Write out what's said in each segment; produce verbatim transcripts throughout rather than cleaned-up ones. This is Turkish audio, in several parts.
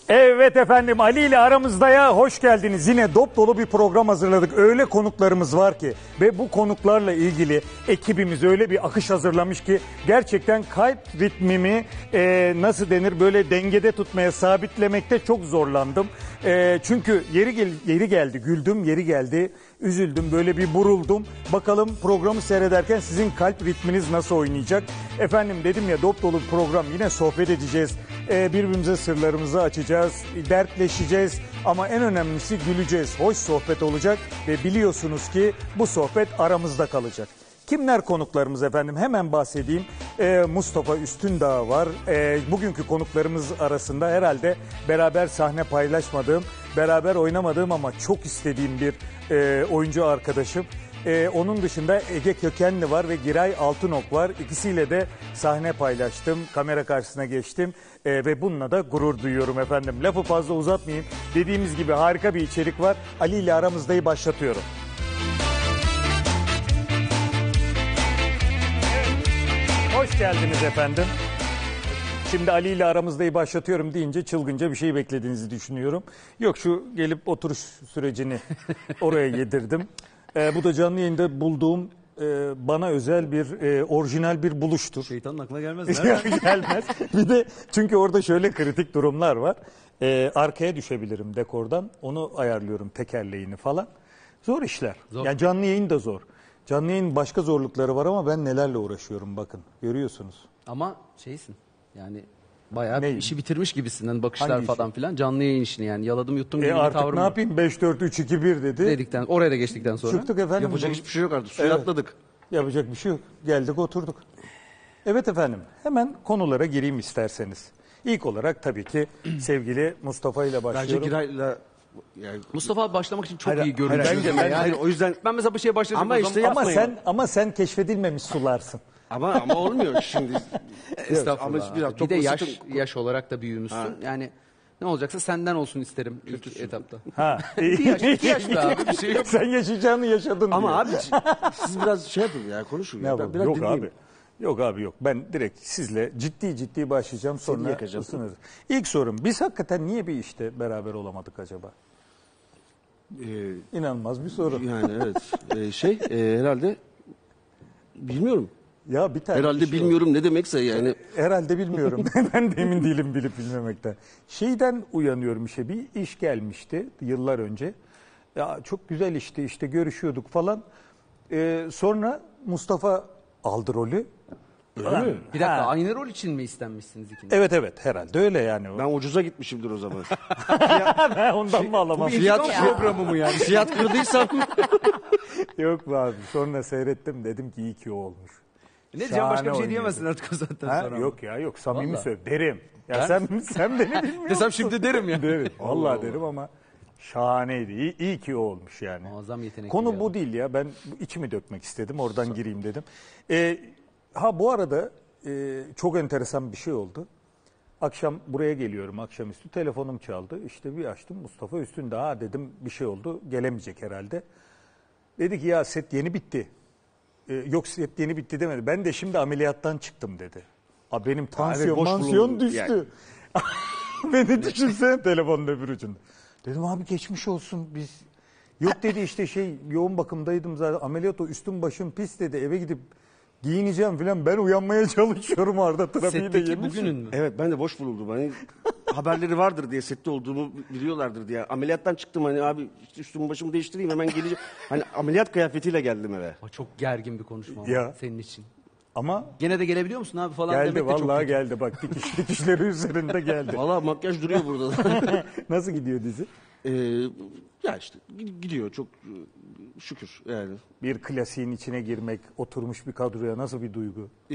Evet efendim, Ali ile aramızdaya hoş geldiniz. Yine dop dolu bir program hazırladık. Öyle konuklarımız var ki ve bu konuklarla ilgili ekibimiz öyle bir akış hazırlamış ki gerçekten kalp ritmimi e, nasıl denir böyle dengede tutmaya, sabitlemekte çok zorlandım. E, çünkü yeri, gel yeri geldi güldüm, yeri geldi üzüldüm, böyle bir buruldum. Bakalım programı seyrederken sizin kalp ritminiz nasıl oynayacak? Efendim dedim ya, dop dolu bir program, yine sohbet edeceğiz. Ee, birbirimize sırlarımızı açacağız, dertleşeceğiz ama en önemlisi güleceğiz. Hoş sohbet olacak ve biliyorsunuz ki bu sohbet aramızda kalacak. Kimler konuklarımız efendim? Hemen bahsedeyim. Ee, Mustafa Üstündağ var. Ee, bugünkü konuklarımız arasında herhalde beraber sahne paylaşmadığım, beraber oynamadığım ama çok istediğim bir e, oyuncu arkadaşım. Ee, onun dışında Ege Kökenli var ve Giray Altınok var. İkisiyle de sahne paylaştım, kamera karşısına geçtim ee, ve bununla da gurur duyuyorum efendim. Lafı fazla uzatmayayım. Dediğimiz gibi harika bir içerik var. Ali ile aramızdayı başlatıyorum. Evet. Hoş geldiniz efendim. Şimdi Ali ile aramızdayı başlatıyorum deyince çılgınca bir şey beklediğinizi düşünüyorum. Yok, şu gelip oturuş sürecini oraya yedirdim. Ee, bu da canlı yayında bulduğum e, bana özel bir e, orijinal bir buluştur. Şeytanın aklına gelmez mi? Gelmez. Bir de çünkü orada şöyle kritik durumlar var. Ee, arkaya düşebilirim dekordan. Onu ayarlıyorum, tekerleğini falan. Zor işler. Zor. Yani canlı yayın da zor. Canlı yayın başka zorlukları var ama ben nelerle uğraşıyorum bakın. Görüyorsunuz. Ama şeysin yani bayağı Ne? işi bitirmiş gibisin. Hani bakışlar Hangi falan işi? filan. Canlı yayın işini yani yaladım yuttum gibi E bir artık tavrım ne var. yapayım? beş dört üç iki bir dedi. Dedikten, oraya da geçtikten sonra. Çıktık efendim. Yapacak hiçbir şey yok artık. Suya Evet. atladık. Yapacak bir şey yok. Geldik oturduk. Evet efendim, hemen konulara gireyim isterseniz. İlk olarak tabii ki sevgili Mustafa ile Bence başlıyorum. Giray'la yani Mustafa abi başlamak için çok Hayır, iyi görünüyor. hayır, Bence bence ben- hayır, o yüzden Ben mesela bir şeye başladım. Ama o işte zaman- Ama yapmayın. sen ama sen keşfedilmemiş sularsın. ama ama olmuyor şimdi. Estağfurullah. Ama biraz bir çok de basit- yaş, yaş olarak da büyümüşsün. Yani ne olacaksa senden olsun isterim ilk etapta. Ha. İki yaş, iki yaş be abi, bir şey yok. Sen yaşayacağını yaşadın Ama diyor. abi siz biraz şey yapın ya konuşun. Ne Ya. yapalım? Biraz Yok dinleyin. abi. Yok abi yok. Ben direkt sizle ciddi ciddi başlayacağım, sonra yakacağım. ısınırız. İlk sorum, biz hakikaten niye bir işte beraber olamadık acaba? Ee, İnanılmaz bir soru. yani evet. Ee, şey e, herhalde bilmiyorum. Ya bir tane Herhalde bir şey bilmiyorum ne demekse yani. oldu. Herhalde bilmiyorum. Ben de emin değilim bilip bilmemekten. Şeyden uyanıyorum, işte bir iş gelmişti yıllar önce. Ya çok güzel işti, işte görüşüyorduk falan. Ee, sonra Mustafa aldı rolü. Öyle mi? Bir dakika, Ha. aynı rol için mi istenmişsiniz ikiniz? Evet evet, herhalde öyle yani. Ben ucuza gitmişimdir o zaman. Ben ondan mı alamam? Fiyat programı mı yani? Fiyat kırdıysam Yok be abi. Sonra seyrettim, dedim ki iyi ki o olmuş. Ne diyeceğim, başka bir Şahane şey diyemezsin oynuyordu. artık o zaten Ha, sonra. yok ya yok, samimi Vallahi. söyle derim. Ya Ben- sen sen beni bilmiyorsun. Desem şimdi derim ya. Derim. Vallahi Allah Allah. derim ama şahaneydi. İyi, iyi ki o olmuş yani. Muazzam yetenekli Konu bir bu adam. değil ya. Ben içimi dökmek istedim. Oradan gireyim dedim. Ee, ha bu arada e, çok enteresan bir şey oldu. Akşam buraya geliyorum, akşamüstü telefonum çaldı. İşte bir açtım, Mustafa Üstündağ. Ha dedim, bir şey oldu, gelemeyecek herhalde. Dedi ki ya set yeni bitti. Ee, yok set yeni bitti demedi. Ben de şimdi ameliyattan çıktım dedi. Abi benim tansiyon boş mansiyon bulundu. düştü. Beni düşünsene telefonun öbür ucunda. Dedim abi geçmiş olsun biz. Yok dedi, işte şey yoğun bakımdaydım zaten, ameliyat o, üstüm başım pis dedi, eve gidip giyineceğim falan. Ben uyanmaya çalışıyorum, orada trafiği de Setteki yemişim. bugünün mü? evet ben de boş buldum. Hani haberleri vardır diye sette olduğumu biliyorlardır diye. Ameliyattan çıktım hani abi işte üstümü başımı değiştireyim hemen geleceğim. Hani ameliyat kıyafetiyle geldim eve. Aa, çok gergin bir konuşma ama Ya. senin için. Ama Gene de gelebiliyor musun abi falan geldi, demek de çok vallahi kötü. geldi, bak dikiş dikişleri üzerinde geldi. Valla makyaj duruyor burada. Nasıl gidiyor dizi? Ee, ya işte gidiyor çok e, şükür yani. Bir klasiğin içine girmek, oturmuş bir kadroya nasıl bir duygu? Ee,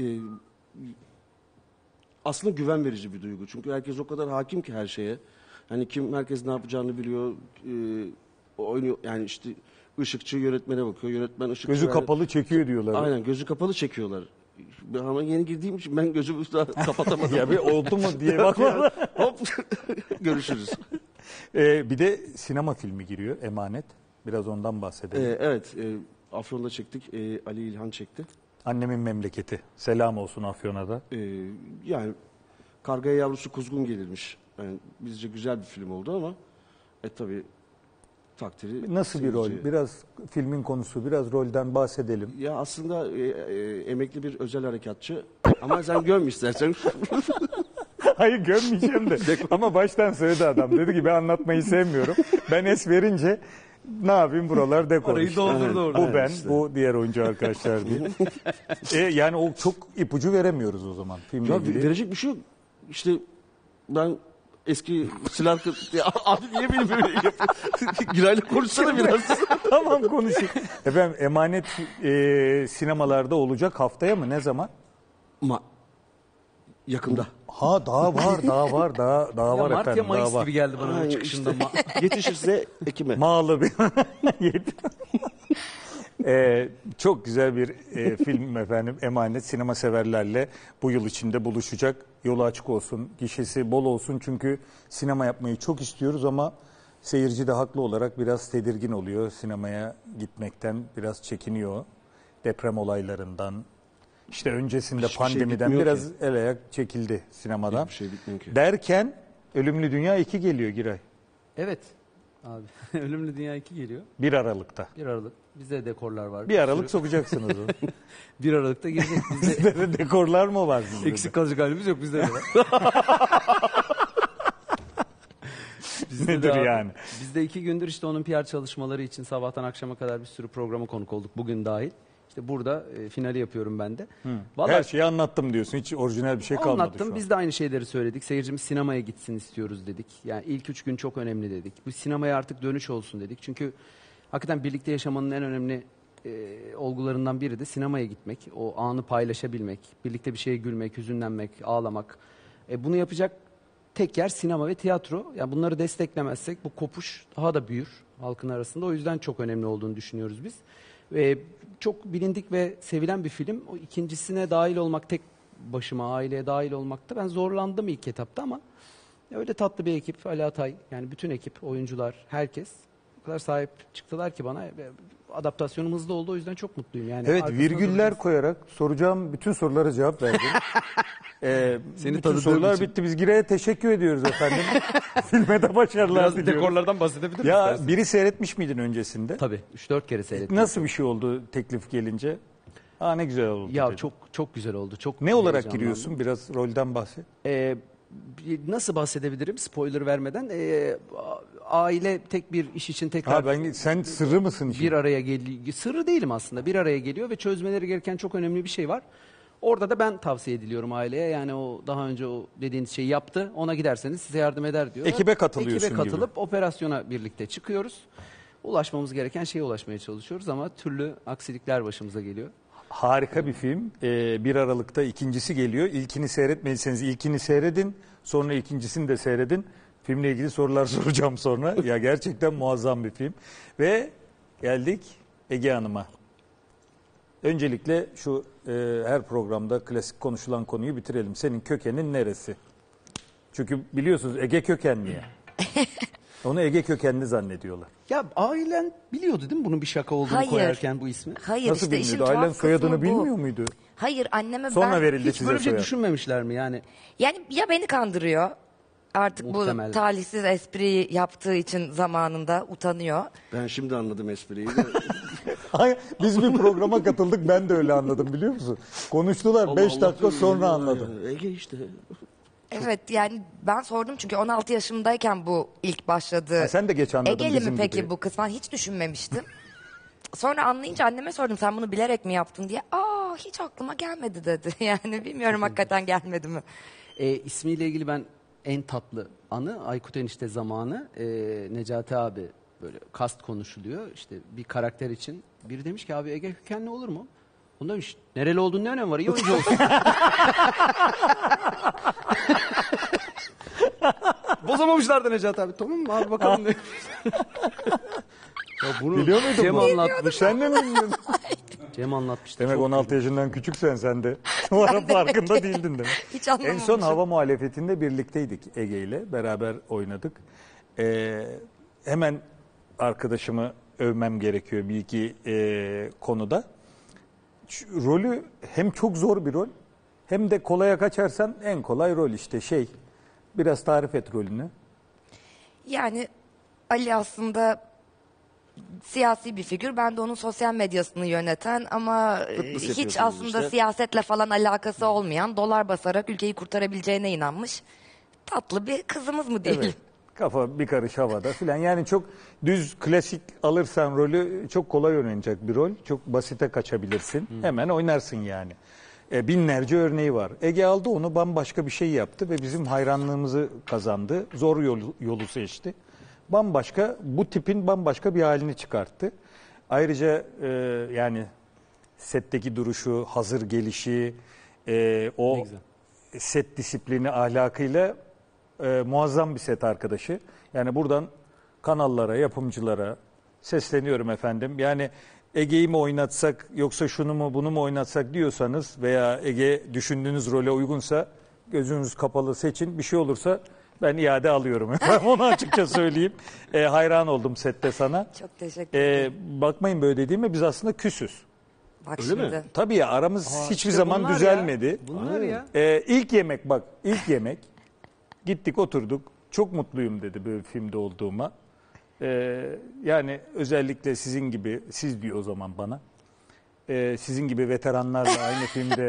aslında güven verici bir duygu. Çünkü herkes o kadar hakim ki her şeye. Hani kim herkes ne yapacağını biliyor. Ee, oynuyor yani işte ışıkçı yönetmene bakıyor. Yönetmen ışıkçı. Gözü yani- kapalı çekiyor diyorlar. Aynen gözü kapalı çekiyorlar. Ben ama yeni girdiğim için ben gözümü daha kapatamadım. Ya bir oldu mu diye bakma. Hop görüşürüz. Ee, bir de sinema filmi giriyor, Emanet. Biraz ondan bahsedelim. Ee, evet e, Afyon'da çektik. E, Ali İlhan çekti. Annemin memleketi. Selam olsun Afyon'a da. Ee, yani Kargaya Yavrusu Kuzgun gelirmiş. Yani bizce güzel bir film oldu ama e tabii takdiri... Nasıl bir rol? seyirciye. Biraz filmin konusu, biraz rolden bahsedelim. Ya aslında e, e, emekli bir özel harekatçı ama sen göm istersen. Hayır gömmeyeceğim de. Ama baştan söyledi adam. Dedi ki ben anlatmayı sevmiyorum. Ben es verince ne yapayım buralar dekor. Orayı işte. doldurdu orada. Bu ben, işte. bu diğer oyuncu arkadaşlar diye. e, yani o çok ipucu veremiyoruz o zaman filmle Ya ilgili. verecek bir şey yok. İşte ben eski silah... Ya, abi niye beni böyle yapıyorsun? Girayla konuşsana biraz. Tamam konuşayım. Efendim Emanet e, sinemalarda olacak haftaya mı? Ne zaman? Ma yakında. Ha daha var, daha var, daha daha Ya var Mart ya efendim, daha Mayıs var. gibi geldi bana Aynen çıkışında. işte. Ma- Yetişirse Ekim'e. Mağlı bir. Ee, çok güzel bir e, film efendim. Emanet sinema severlerle bu yıl içinde buluşacak. Yolu açık olsun, gişesi bol olsun. Çünkü sinema yapmayı çok istiyoruz ama seyirci de haklı olarak biraz tedirgin oluyor. Sinemaya gitmekten biraz çekiniyor. Deprem olaylarından. İşte öncesinde Hiçbir şey pandemiden bitmiyor biraz ki. el ayak çekildi sinemadan. Hiçbir şey bitmiyor ki. Derken Ölümlü Dünya iki geliyor Giray. Evet abi. Ölümlü Dünya iki geliyor. bir Aralık'ta. bir Aralık. Bizde dekorlar var. Bir Aralık sürü. sokacaksınız onu. bir Aralık'ta gelecek. Bizde Sizde de dekorlar mı var sizde de? eksik kalacak halimiz yok bizde de. Bizde de Nedir abi, yani? Bizde iki gündür işte onun P R çalışmaları için sabahtan akşama kadar bir sürü programa konuk olduk. Bugün dahil. İşte burada e, finali yapıyorum ben de. Vallahi Her şeyi anlattım diyorsun. Hiç orijinal bir şey kalmadı anlattım. şu an. Biz de aynı şeyleri söyledik. Seyircimiz sinemaya gitsin istiyoruz dedik. Yani ilk üç gün çok önemli dedik. Bu sinemaya artık dönüş olsun dedik. Çünkü hakikaten birlikte yaşamanın en önemli e, olgularından biri de sinemaya gitmek. O anı paylaşabilmek. Birlikte bir şeye gülmek, hüzünlenmek, ağlamak. E, bunu yapacak tek yer sinema ve tiyatro. Yani bunları desteklemezsek bu kopuş daha da büyür halkın arasında. O yüzden çok önemli olduğunu düşünüyoruz biz. Ve çok bilindik ve sevilen bir film. O ikincisine dahil olmak, tek başıma aileye dahil olmakta ben zorlandım ilk etapta ama öyle tatlı bir ekip, Ali Atay, yani bütün ekip, oyuncular, herkes o kadar sahip çıktılar ki bana. Adaptasyonum hızlı oldu, o yüzden çok mutluyum. Yani Evet, arkasında virgüller duracağız. koyarak soracağım bütün sorulara cevap verdin. ee, Seni bütün tanıdığım sorular için. bitti. Biz Giray'a teşekkür ediyoruz efendim. Filme de başarılar Biraz diliyoruz. dekorlardan bahsedebilir misin? Ya biri seyretmiş miydin öncesinde? Tabii, üç dört kere seyrettim. Nasıl bir şey oldu teklif gelince? Aa ne güzel oldu. Ya dedi. çok çok güzel oldu. Çok Ne olarak heyecanlandım. giriyorsun? Biraz rolden bahset. Ee, bir- nasıl bahsedebilirim spoiler vermeden? Ee, a- aile tek bir iş için tekrar Ha ben sen sırrı mısın işin? bir araya geliyor. Sırrı değilim aslında. Bir araya geliyor ve çözmeleri gereken çok önemli bir şey var. Orada da ben tavsiye ediliyorum aileye. Yani o daha önce o dediğiniz şeyi yaptı. Ona giderseniz size yardım eder diyor. Ekibe katılıyorsun Ekibe katılıp gibi. operasyona birlikte çıkıyoruz. Ulaşmamız gereken şeye ulaşmaya çalışıyoruz ama türlü aksilikler başımıza geliyor. Harika bir film. Ee, bir Aralık'ta ikincisi geliyor. İlkini seyretmediyseniz ilkini seyredin. Sonra ikincisini de seyredin. Filmle ilgili sorular soracağım sonra. Ya gerçekten muazzam bir film. Ve geldik Ege Hanım'a. Öncelikle şu e, her programda klasik konuşulan konuyu bitirelim. Senin kökenin neresi? Çünkü biliyorsunuz Ege kökenli ya. Onu Ege kökenli zannediyorlar. Ya ailen biliyordu değil mi bunun bir şaka olduğunu Hayır. koyarken bu ismi? Hayır Nasıl işte işin bilmiyordu? Ailen tuhaf soyadını kısmı bu. bilmiyor muydu? Hayır anneme Sonra ben... verildi Hiç size böyle bir şey soyad. düşünmemişler mi yani? Yani ya beni kandırıyor. Artık Muhtemelen. bu talihsiz espriyi yaptığı için zamanında utanıyor. Ben şimdi anladım espriyi de. Hayır, biz bir programa katıldık ben de öyle anladım biliyor musun? Konuştular beş dakika Anlatıyorum sonra ya. anladım. Ege işte. Evet yani ben sordum çünkü on altı yaşımdayken bu ilk başladı. Ha, sen de geç anladın Egeli bizim mi peki gibi. bu kısmen hiç düşünmemiştim. Sonra anlayınca anneme sordum sen bunu bilerek mi yaptın diye. Aa hiç aklıma gelmedi dedi. Yani bilmiyorum hakikaten gelmedi mi? E, ismiyle ilgili ben en tatlı anı Aykut Enişte zamanı e, Necati abi böyle kast konuşuluyor. İşte bir karakter için biri demiş ki abi Ege kökenli olur mu? Onda demiş nereli olduğunun ne önemi var iyi oyuncu olsun. Bozamamışlardı Necati abi tamam mı abi bakalım demiş. Ya bunu Biliyor muydun Cem bunu? anlatmış. Sen de mi bilmiyorsun? Cem anlatmıştı. Demek Çok on altı yaşından küçüksen sen de. O ara farkında değildin demek. Hiç En anlamamışım. son hava muhalefetinde birlikteydik Ege ile. Beraber oynadık. Ee, hemen arkadaşımı övmem gerekiyor bir iki e, konuda. Şu rolü hem çok zor bir rol Hem de kolaya kaçarsan en kolay rol işte şey. Biraz tarif et rolünü. Yani Ali aslında siyasi bir figür. Ben de onun sosyal medyasını yöneten ama e, Fıtnıs hiç yapıyorsunuz aslında işte. siyasetle falan alakası olmayan, dolar basarak ülkeyi kurtarabileceğine inanmış tatlı bir kızımız mı diyelim. Evet. Kafa bir karış havada filan. Yani çok düz klasik alırsan rolü çok kolay oynanacak bir rol. Çok basite kaçabilirsin. Hemen oynarsın yani. E, binlerce örneği var. Ege aldı onu, bambaşka bir şey yaptı ve bizim hayranlığımızı kazandı. Zor yolu, yolu seçti. Bambaşka, bu tipin bambaşka bir halini çıkarttı. Ayrıca e, yani setteki duruşu, hazır gelişi, e, o set disiplini, ahlakıyla e, muazzam bir set arkadaşı. Yani buradan kanallara, yapımcılara sesleniyorum efendim. Yani Ege'yi mi oynatsak yoksa şunu mu bunu mu oynatsak diyorsanız veya Ege düşündüğünüz role uygunsa gözünüz kapalı seçin. Bir şey olursa ben iade alıyorum. Onu açıkça söyleyeyim. E, hayran oldum sette sana. Çok teşekkür E, ederim. bakmayın böyle dediğime, biz aslında küsüz. Bak öyle şimdi. mi? Tabii ya, aramız Aa, hiçbir işte zaman bunlar düzelmedi. ya, bunlar ya. Ee, ilk yemek bak, ilk yemek gittik oturduk. Çok mutluyum dedi böyle filmde olduğuma. Ee, yani özellikle sizin gibi, siz diyor o zaman bana. Ee, sizin gibi veteranlarla aynı filmde.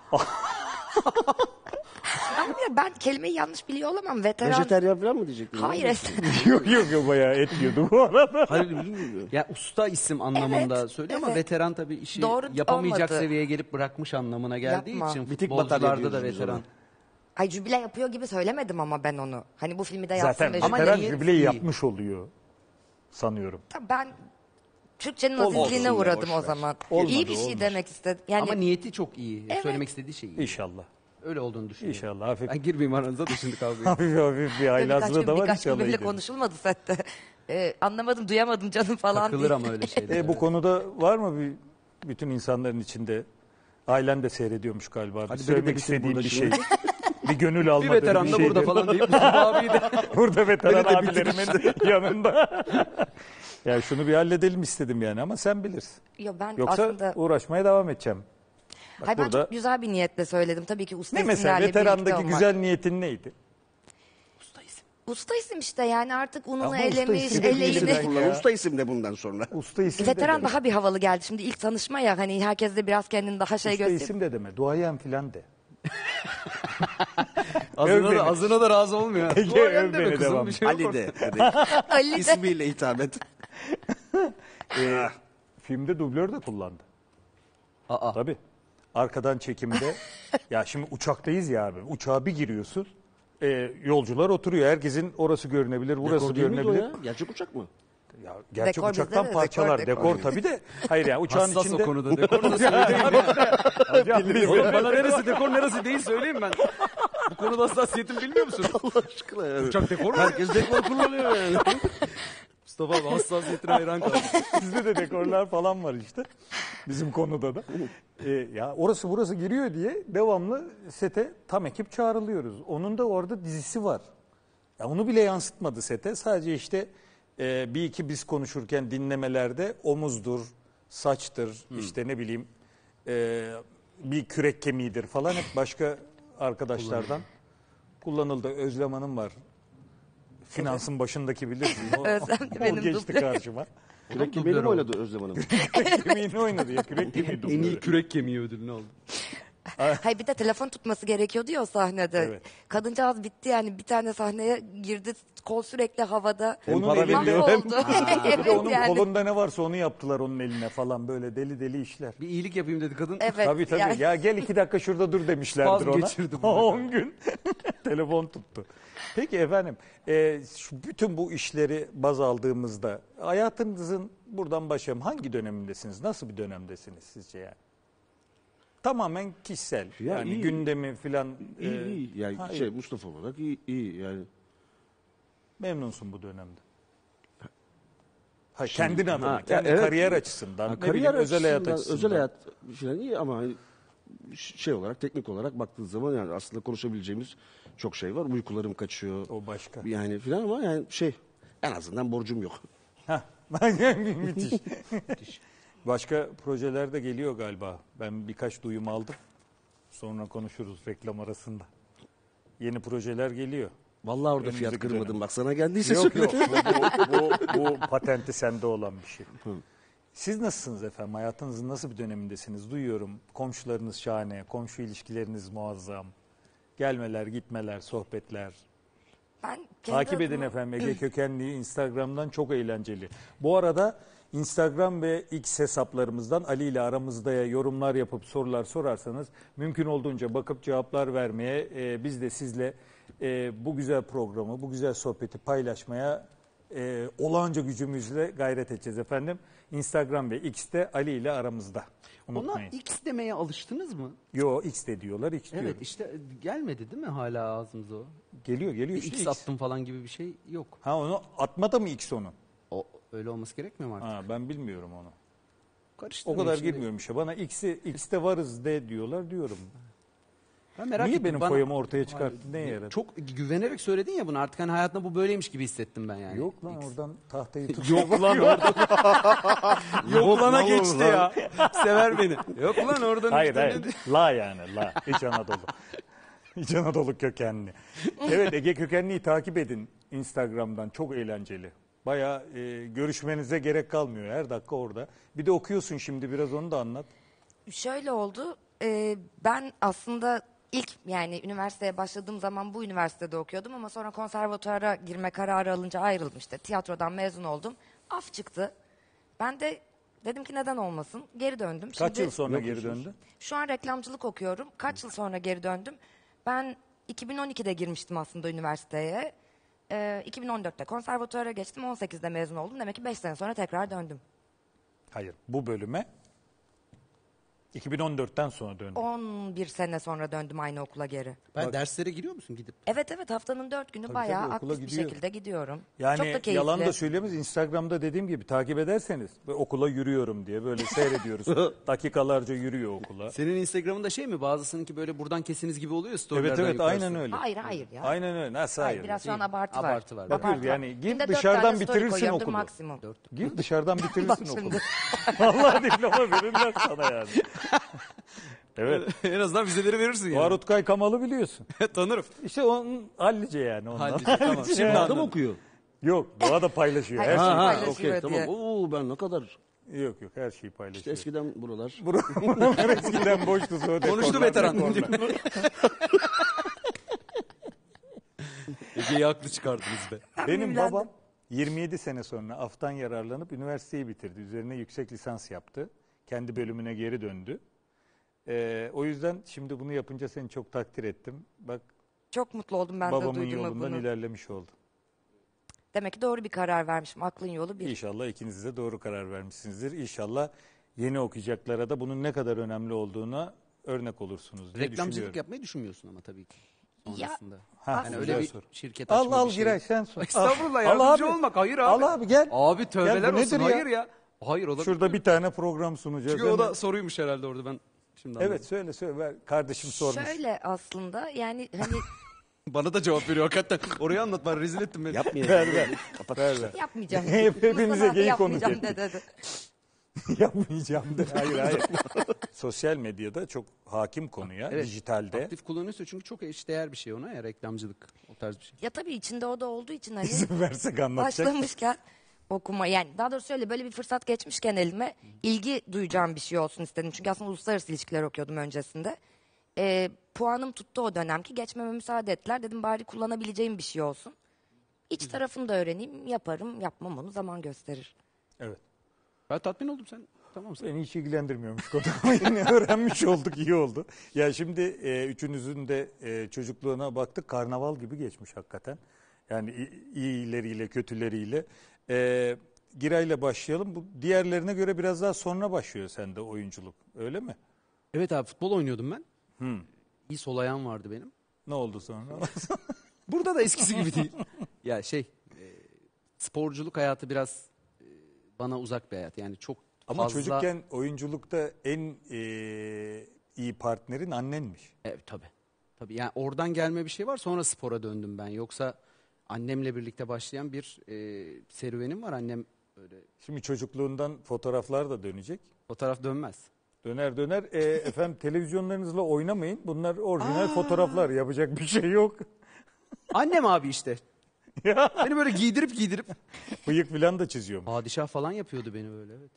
Ama ya ben kelimeyi yanlış biliyor olamam. Veteran. Vejeteryan falan mı diyecektin? Hayır Ne? es- yok yok yok, bayağı et yiyordu bu arada. Hayır bilmiyorum. Ya usta isim anlamında Evet, söylüyor ama evet. veteran tabii işi Doğru yapamayacak olmadı. seviyeye gelip bırakmış anlamına geldiği Yapma. için Bitik batarya futbolcularda da diyoruz biz veteran. ona. Ay jübile yapıyor gibi söylemedim ama ben onu. Hani bu filmi de yapsın Zaten ve Ama jübile- veteran niyet jübileyi iyi. yapmış oluyor sanıyorum. Tabii ben Türkçenin Olsun azizliğine ya, uğradım boş o ver. zaman. Olmadı, İyi bir şey olmaz. demek istedim. Yani Ama niyeti çok iyi. Evet. Söylemek istediği şey iyi. İnşallah. Öyle olduğunu düşünüyorum. İnşallah. Hafif Ben girmeyeyim aranıza da şimdi kavga hafif, hafif bir birkaç haylazlığı gün, da var birkaç gün inşallah. bile iyidir. konuşulmadı sette. Ee, anlamadım, duyamadım canım falan Takılır diye. ama öyle şeyler. E, bu konuda var mı bir bütün insanların içinde, ailen de seyrediyormuş galiba. Bir Hadi söylemek beni de bitir istediğin burada bir şey. şimdi. Bir gönül Bir almadığın veteran bir da şey. burada falan deyip Mustafa abiyi de. Burada veteran Beni de bitir abilerimin yanında. Ya şunu bir halledelim istedim yani, ama sen bilirsin. Yo, ben Yoksa aslında uğraşmaya devam edeceğim. Bak hayır, ben burada çok güzel bir niyetle söyledim. Tabii ki usta ne mesela isimlerle birlikte veterandaki olmak. güzel niyetin neydi? Usta isim işte, yani artık ununu Ama usta elemiş, isim de eleğini. bilirler. Kullan usta isim de bundan sonra. Usta isim Veteran de deme. daha bir havalı geldi. Şimdi ilk tanışma ya, hani herkes de biraz kendini daha şey Usta gösteriyor. isim de deme. Duayen filan de. Azına beni. da, azına da razı olmuyor. Ege, Duayen öv deme beni, kızım, devam. bir şey yok Ali orada. de. dedi. Ali de. İsmiyle hitap et. Ee, filmde dublör de kullandı. Aa. Tabii. Arkadan çekimde. Ya şimdi uçaktayız ya abi. Uçağa bir giriyorsun. E, yolcular oturuyor. Herkesin orası görünebilir, burası Dekor değil miydi o görünebilir. ya? Gerçek uçak mı? Ya, gerçek Dekor bizde uçaktan de, parçalar. dekor, Dekor, dekor. tabii de. Hayır ya, uçağın Hassas içinde. o konuda. Dekor da söyleyeyim. Hocam, biz- Oğlum bana neresi dekor neresi değil söyleyeyim ben. Bu konuda hassasiyetimi bilmiyor musun? Allah aşkına yani. Uçak dekor mu? Herkes dekor kullanıyor yani. Mustafa abi hassasiyetine hayran kaldım. Sizde de dekorlar falan var işte. Bizim konuda da. Ee, ya orası burası giriyor diye devamlı sete tam ekip çağrılıyoruz. Onun da orada dizisi var. Ya onu bile yansıtmadı sete. Sadece işte e, bir iki biz konuşurken dinlemelerde omuzdur, saçtır, işte ne bileyim e, bir kürek kemiğidir falan, hep başka arkadaşlardan kullanıldı. Özlem Hanım var. Finansın başındaki bilirsin. O, Özlem de benim o geçti dublörüm. karşıma. Kürek kemiğini mi oynadı Özlem Hanım? Kürek kemiğini oynadı ya. Kürek kemiği En iyi dublörü. kürek kemiği ödülünü aldı. Hayır, bir de telefon tutması gerekiyordu ya o sahnede. Evet. Kadıncağız bitti yani, bir tane sahneye girdi, kol sürekli havada. Onun para elinde, veriyor, Mahvoldu. bir de Evet onun yani. kolunda ne varsa onu yaptılar onun eline falan, böyle deli deli işler. Bir iyilik yapayım dedi kadın. Evet. Tabii tabii. yani. Ya gel iki dakika şurada dur demişlerdir Spazm ona. geçirdi burada. on gün telefon tuttu. Peki efendim, e, şu bütün bu işleri baz aldığımızda hayatınızın buradan başlayalım. Hangi dönemindesiniz? Nasıl bir dönemdesiniz sizce yani? Tamamen kişisel. Ya yani iyi. gündemi filan. İyi e, iyi. Yani ha, şey iyi. Mustafa olarak iyi iyi yani. Memnunsun bu dönemde. Hayır, kendin adına, Ha, kendi ya evet. kariyer açısından, Ha, ne kariyer bileyim, özel hayat açısından, açısından. özel hayat falan iyi ama hani şey olarak, teknik olarak baktığın zaman yani aslında konuşabileceğimiz çok şey var. Uykularım kaçıyor. O başka. Yani filan ama yani şey, en azından borcum yok. Hah, müthiş. Başka projeler de geliyor galiba. Ben birkaç duyum aldım. Sonra konuşuruz reklam arasında. Yeni projeler geliyor. Vallahi orada Önümüzdeki fiyat kırmadım. dönem. Bak sana geldiyse Yok söyle. yok bu, bu, bu, bu patenti sende olan bir şey. Siz nasılsınız efendim? Hayatınızın nasıl bir dönemindesiniz? Duyuyorum komşularınız şahane, komşu ilişkileriniz muazzam. Gelmeler, gitmeler, sohbetler. Ben kendi Takip edin adıma- efendim Ege Kökenli'yi Instagram'dan, çok eğlenceli. Bu arada Instagram ve X hesaplarımızdan Ali ile aramızdaya yorumlar yapıp sorular sorarsanız mümkün olduğunca bakıp cevaplar vermeye, e, biz de sizle e, bu güzel programı, bu güzel sohbeti paylaşmaya e, olağanca gücümüzle gayret edeceğiz efendim. Instagram ve X'te Ali ile aramızda. Ona Unutmayın. X demeye alıştınız mı? Yo X de diyorlar, X Evet diyoruz. işte gelmedi değil mi hala ağzımıza o? Geliyor geliyor Bir işte X, X. attım falan gibi bir şey yok. Ha onu atmada mı X onu? O öyle olması gerekmiyor mu artık? Ha ben bilmiyorum onu. O Karıştırmayın kadar şimdi. girmiyorum işe. Bana X'i, X'te varız de diyorlar diyorum. Ben merak Niye ettim. benim Bana- foyamı ortaya çıkarttın? Neye yaradı? Çok güvenerek söyledin ya bunu, artık hani hayatında bu böyleymiş gibi hissettim ben yani. Yok lan X. oradan tahtayı tut. Yok lan oradan. Yok lana geçti ya. Sever beni. Yok lan oradan. Hayır işte hayır. dedi. La yani la. İç Anadolu. İç Anadolu kökenli. Evet Ege Kökenli'yi takip edin Instagram'dan. Çok eğlenceli. Baya görüşmenize gerek kalmıyor. Her dakika orada. Bir de okuyorsun şimdi, biraz onu da anlat. Şöyle oldu. e, ben aslında ilk yani üniversiteye başladığım zaman bu üniversitede okuyordum ama sonra konservatuara girme kararı alınca ayrıldım işte. Tiyatrodan mezun oldum. Af çıktı. Ben de dedim ki neden olmasın? Geri döndüm. Kaç Şimdi yıl sonra geri döndün? Şu an reklamcılık okuyorum. Kaç yıl sonra geri döndüm? Ben iki bin on ikide girmiştim aslında üniversiteye. E, iki bin on dörtte konservatuara geçtim. on sekizde mezun oldum. Demek ki beş sene sonra tekrar döndüm. Hayır, bu bölüme iki bin on dörtten sonra döndün. on bir sene sonra döndüm aynı okula geri. Ben derslere giriyor musun gidip? Evet evet haftanın dört günü Tabii bayağı tabii, okula aktif bir gidiyor. şekilde gidiyorum. Yani Çok da keyifli. yalan da söylemez. Instagram'da dediğim gibi takip ederseniz ve okula yürüyorum diye böyle seyrediyoruz. Dakikalarca yürüyor okula. Senin Instagram'ında şey mi? Bazısınınki böyle buradan kesiniz gibi oluyor storylerden Evet evet yukarısı. aynen öyle. Hayır hayır ya. Aynen öyle. Nasıl Hayır, hayır? biraz şu an abartı var. Abartı var. Bakıyoruz Abartı yani, var. git Günde dört dışarıdan tane story bitirirsin koyuyorum, okulu. Maksimum. Git dışarıdan Bak bitirirsin okulu. şimdi. Vallahi diploma verirler sana yani. Evet. En azından vizeleri verirsin yani. Faruk Kay Kamal'ı biliyorsun. Tanırım. İşte onun hallice yani ondan. Hallice, tamam. Şimdi Yani. Adam okuyor. Yok, doğa da paylaşıyor. Hayır. Her Ha, şeyi. ha. Ha, paylaşıyor okey diye. tamam. Oo ben ne kadar Yok yok, her şeyi işte paylaşıyor. eskiden buralar. Buralar eskiden boştu. Sonra Konuştu dekorlar, veteran. dekorlar. Ege'yi haklı çıkardınız be. Benim Sinirlendim. babam yirmi yedi sene sonra aftan yararlanıp üniversiteyi bitirdi. Üzerine yüksek lisans yaptı. Kendi bölümüne geri döndü. Ee, o yüzden şimdi bunu yapınca seni çok takdir ettim. Bak Çok mutlu oldum ben de babamın duyduğuma yolundan bunu. ilerlemiş oldu. Demek ki doğru bir karar vermişim. Aklın yolu bir. İnşallah ikiniz de doğru karar vermişsinizdir. İnşallah yeni okuyacaklara da bunun ne kadar önemli olduğuna örnek olursunuz diye Reklamcılık düşünüyorum. yapmayı düşünmüyorsun ama tabii ki. Ya, Sonrasında. Ha, Yani aslında- öyle güzel bir soru. şirket Al açma al bir şey. Giray sen sor. Estağfurullah, Al yardımcı abi. olmak. Hayır abi. Al abi gel. Abi tövbeler Gel, bu olsun. nedir ya? Hayır ya. Hayır olabilir. Şurada bir tane program sunacağız. Çünkü o Hemen- da soruymuş herhalde orada, ben şimdi anladım. Evet söyle söyle. Ver. Kardeşim sormuş. Şöyle aslında yani hani Bana da cevap veriyor hakikaten. Orayı anlat bari, rezil ettin beni. Yapmayalım. Ver ver. ver, ver. yapmayacağım. Hep- hepimize Mustafa abi geyik yapmayacağım konuşuyor. de dedi. Yapmayacağım de. Hayır hayır. Sosyal medyada çok hakim konuya. Evet. Dijitalde. Aktif kullanıyorsa çünkü çok eşdeğer bir şey ona ya, reklamcılık, o tarz bir şey. Ya tabii içinde o da olduğu için hani İzin versek anlatacak. başlamışken okuma yani daha doğrusu şöyle böyle bir fırsat geçmişken elime ilgi duyacağım bir şey olsun istedim. Çünkü aslında uluslararası ilişkiler okuyordum öncesinde. Ee, puanım tuttu o dönem ki geçmeme müsaade ettiler. Dedim bari kullanabileceğim bir şey olsun. İç tarafını da öğreneyim, yaparım, yapmam onu zaman gösterir. Evet. Ben tatmin oldum, sen tamam sen. Beni hiç ilgilendirmiyormuş konu ama yine öğrenmiş olduk, iyi oldu. Ya şimdi e, üçünüzün de e, çocukluğuna baktık, karnaval gibi geçmiş hakikaten. Yani i- iyileriyle kötüleriyle. E, Giray'la başlayalım. Bu diğerlerine göre biraz daha sonra başlıyor sende oyunculuk, öyle mi? Evet abi, futbol oynuyordum ben. Hmm. İyi sol ayağım vardı benim. Ne oldu sonra? Burada da eskisi gibi değil. Ya şey, e, sporculuk hayatı biraz e, bana uzak bir hayat. Yani çok Ama fazla... çocukken oyunculukta en e, iyi partnerin annenmiş. Evet tabii. Tabii yani oradan gelme bir şey var, sonra spora döndüm ben. Yoksa annemle birlikte başlayan bir e, serüvenim var. Annem öyle Şimdi çocukluğundan fotoğraflar da dönecek. o taraf dönmez. Döner döner. E, efendim televizyonlarınızla oynamayın. Bunlar orijinal fotoğraflar. Yapacak bir şey yok. Annem abi işte. Ya. Beni böyle giydirip giydirip. Bıyık falan da çiziyorum. Padişah falan yapıyordu beni böyle, evet.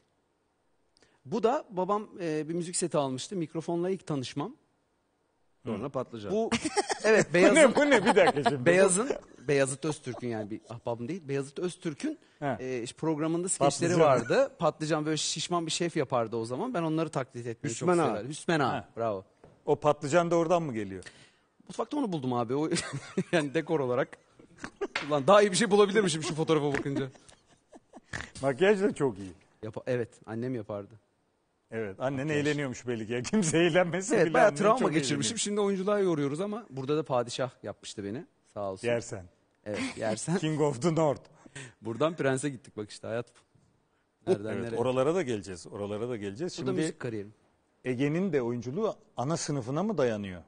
Bu da babam e, bir müzik seti almıştı. Mikrofonla ilk tanışmam. Sonra patlıcan. Bu evet Bu Beyaz'ın ne, bu ne bir dakika şimdi. Beyaz'ın Beyazıt Öztürk'ün, yani bir ahbabım değil. Beyazıt Öztürk'ün He. e, programında skeçleri Patlıcan. vardı. Patlıcan böyle şişman bir şef yapardı o zaman. Ben onları taklit etmeyi Hüsmen çok Ağa. severdim. Hüsmen Ağa. Ha. Bravo. O patlıcan da oradan mı geliyor? Mutfakta onu buldum abi. O yani dekor olarak. Ulan daha iyi bir şey bulabilirmişim şu fotoğrafa bakınca. Makyaj da çok iyi. Yapa- evet, annem yapardı. Evet, annen eğleniyormuş belli ki. Kimse eğlenmese Evet, bile bayağı annen travma çok geçirmişim. Şimdi oyunculuğa yoruyoruz ama burada da padişah yapmıştı beni. Sağ olsun. eğleniyor. Yersen. Evet, yersen. King of the North. Buradan prense gittik bak işte hayat. Nereden Evet, nereye? oralara da geleceğiz. Oralara da geleceğiz. Bu da Şimdi müzik kariyerim. Ege'nin de oyunculuğu ana sınıfına mı dayanıyor?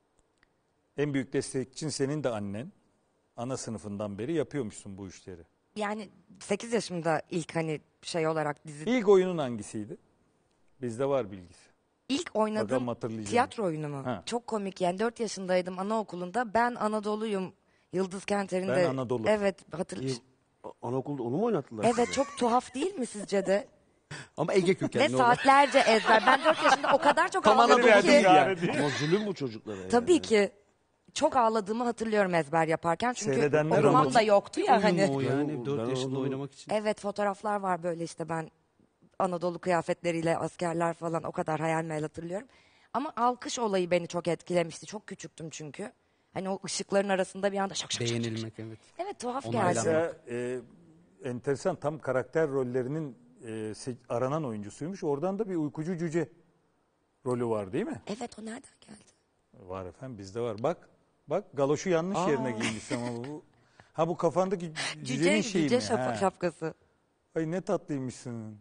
En büyük destekçin senin de annen. Ana sınıfından beri yapıyormuşsun bu işleri. Yani sekiz yaşımda ilk hani şey olarak dizi İlk oyunun hangisiydi? Bizde var bilgisi. İlk Bakalım oynadığım hatırlayacağım. tiyatro oyunu mu? Ha. Çok komik yani dört yaşındaydım anaokulunda. Ben Anadolu'yum Yıldız Kenter'inde. Ben Anadolu. Evet hatır. İyi, Anaokulda onu mu oynattılar? Evet size? çok tuhaf değil mi sizce de? Ama Ege Ve kökenli olan. saatlerce ezber. Ben dört yaşında o kadar çok Tam ağladım Anadolu ki. değil yani. Ama zulüm bu çocuklara. yani. Tabii ki. Çok ağladığımı hatırlıyorum ezber yaparken. Çünkü Seyredenler okumam ama- da yoktu ya hani. O yani Ben- dört ben yaşında onu- oynamak için. Evet fotoğraflar var böyle işte ben Anadolu kıyafetleriyle askerler falan o kadar hayal meyal hatırlıyorum. Ama alkış olayı beni çok etkilemişti. Çok küçüktüm çünkü. Hani o ışıkların arasında bir anda şak şak şak şak. Beğenilmek, evet. Evet tuhaf Onaylanmak. geldi. Mesela e, enteresan tam karakter rollerinin e, se- aranan oyuncusuymuş. Oradan da bir uykucu cüce rolü var değil mi? Evet o nereden geldi? Var efendim bizde var. Bak bak galoşu yanlış yerine giymiş ama bu. Ha bu kafandaki cücenin Cüce, şeyi cüce mi? şapa- Ha. şapkası. Ay ne tatlıymışsın.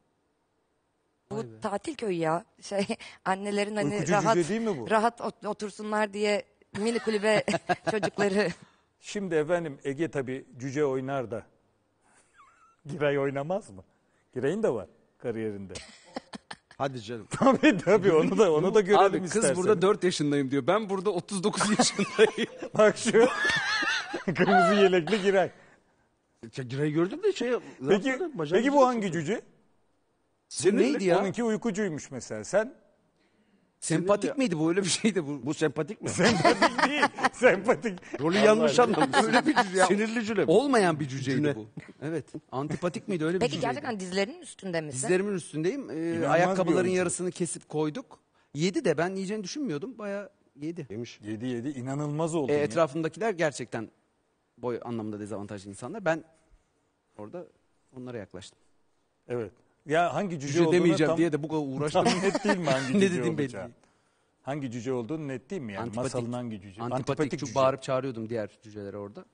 Bu tatil köyü ya. Şey annelerin hani Uykucu rahat cüce değil mi bu? rahat ot- otursunlar diye mini kulübe çocukları. Şimdi efendim Ege tabii cüce oynar da Giray oynamaz mı? Giray'ın da var kariyerinde. Hadi canım. Tabii tabii onu da onu da görelim Abi kız isterseniz. burada dört yaşındayım diyor. Ben burada otuz dokuz yaşındayım. Bak şu kırmızı yelekli Giray. Ya Giray'ı gördüm de şey... Peki, yapmadı, bacağı peki bu güzel hangi tuttu. cüce? Bu neydi ya? Onunki uykucuymuş mesela. Sen Sempatik Sinirli. miydi bu? Öyle bir şeydi bu. Bu sempatik mi? sempatik değil. Sempatik. Rolü Allah yanlış Allah. anlamış. Öyle bir cüce. Sinirli cüce. Olmayan bir cüceydi Cüne. bu. Evet. Antipatik miydi? Öyle bir Peki cüceydi. gerçekten dizlerinin üstünde misin? Dizlerimin üstündeyim. Ee, bir ayakkabıların oyuncu. yarısını kesip koyduk. Yedi de ben yiyeceğini düşünmüyordum. Bayağı yedi. Yemiş. Yedi yedi inanılmaz oldu. Ee, etrafımdakiler gerçekten boy anlamında dezavantajlı insanlar. Ben orada onlara yaklaştım. Evet. Ya hangi cüce, Cüce olduğunu demeyeceğim tam, diye de bu kadar uğraştım. tam net değil mi hangi Ne cüce dediğim belli olacağı? değil. Hangi cüce olduğunu net değil mi yani? Masalın hangi cüce? Antipatik. Çok cüce. bağırıp çağırıyordum diğer cücelere orada.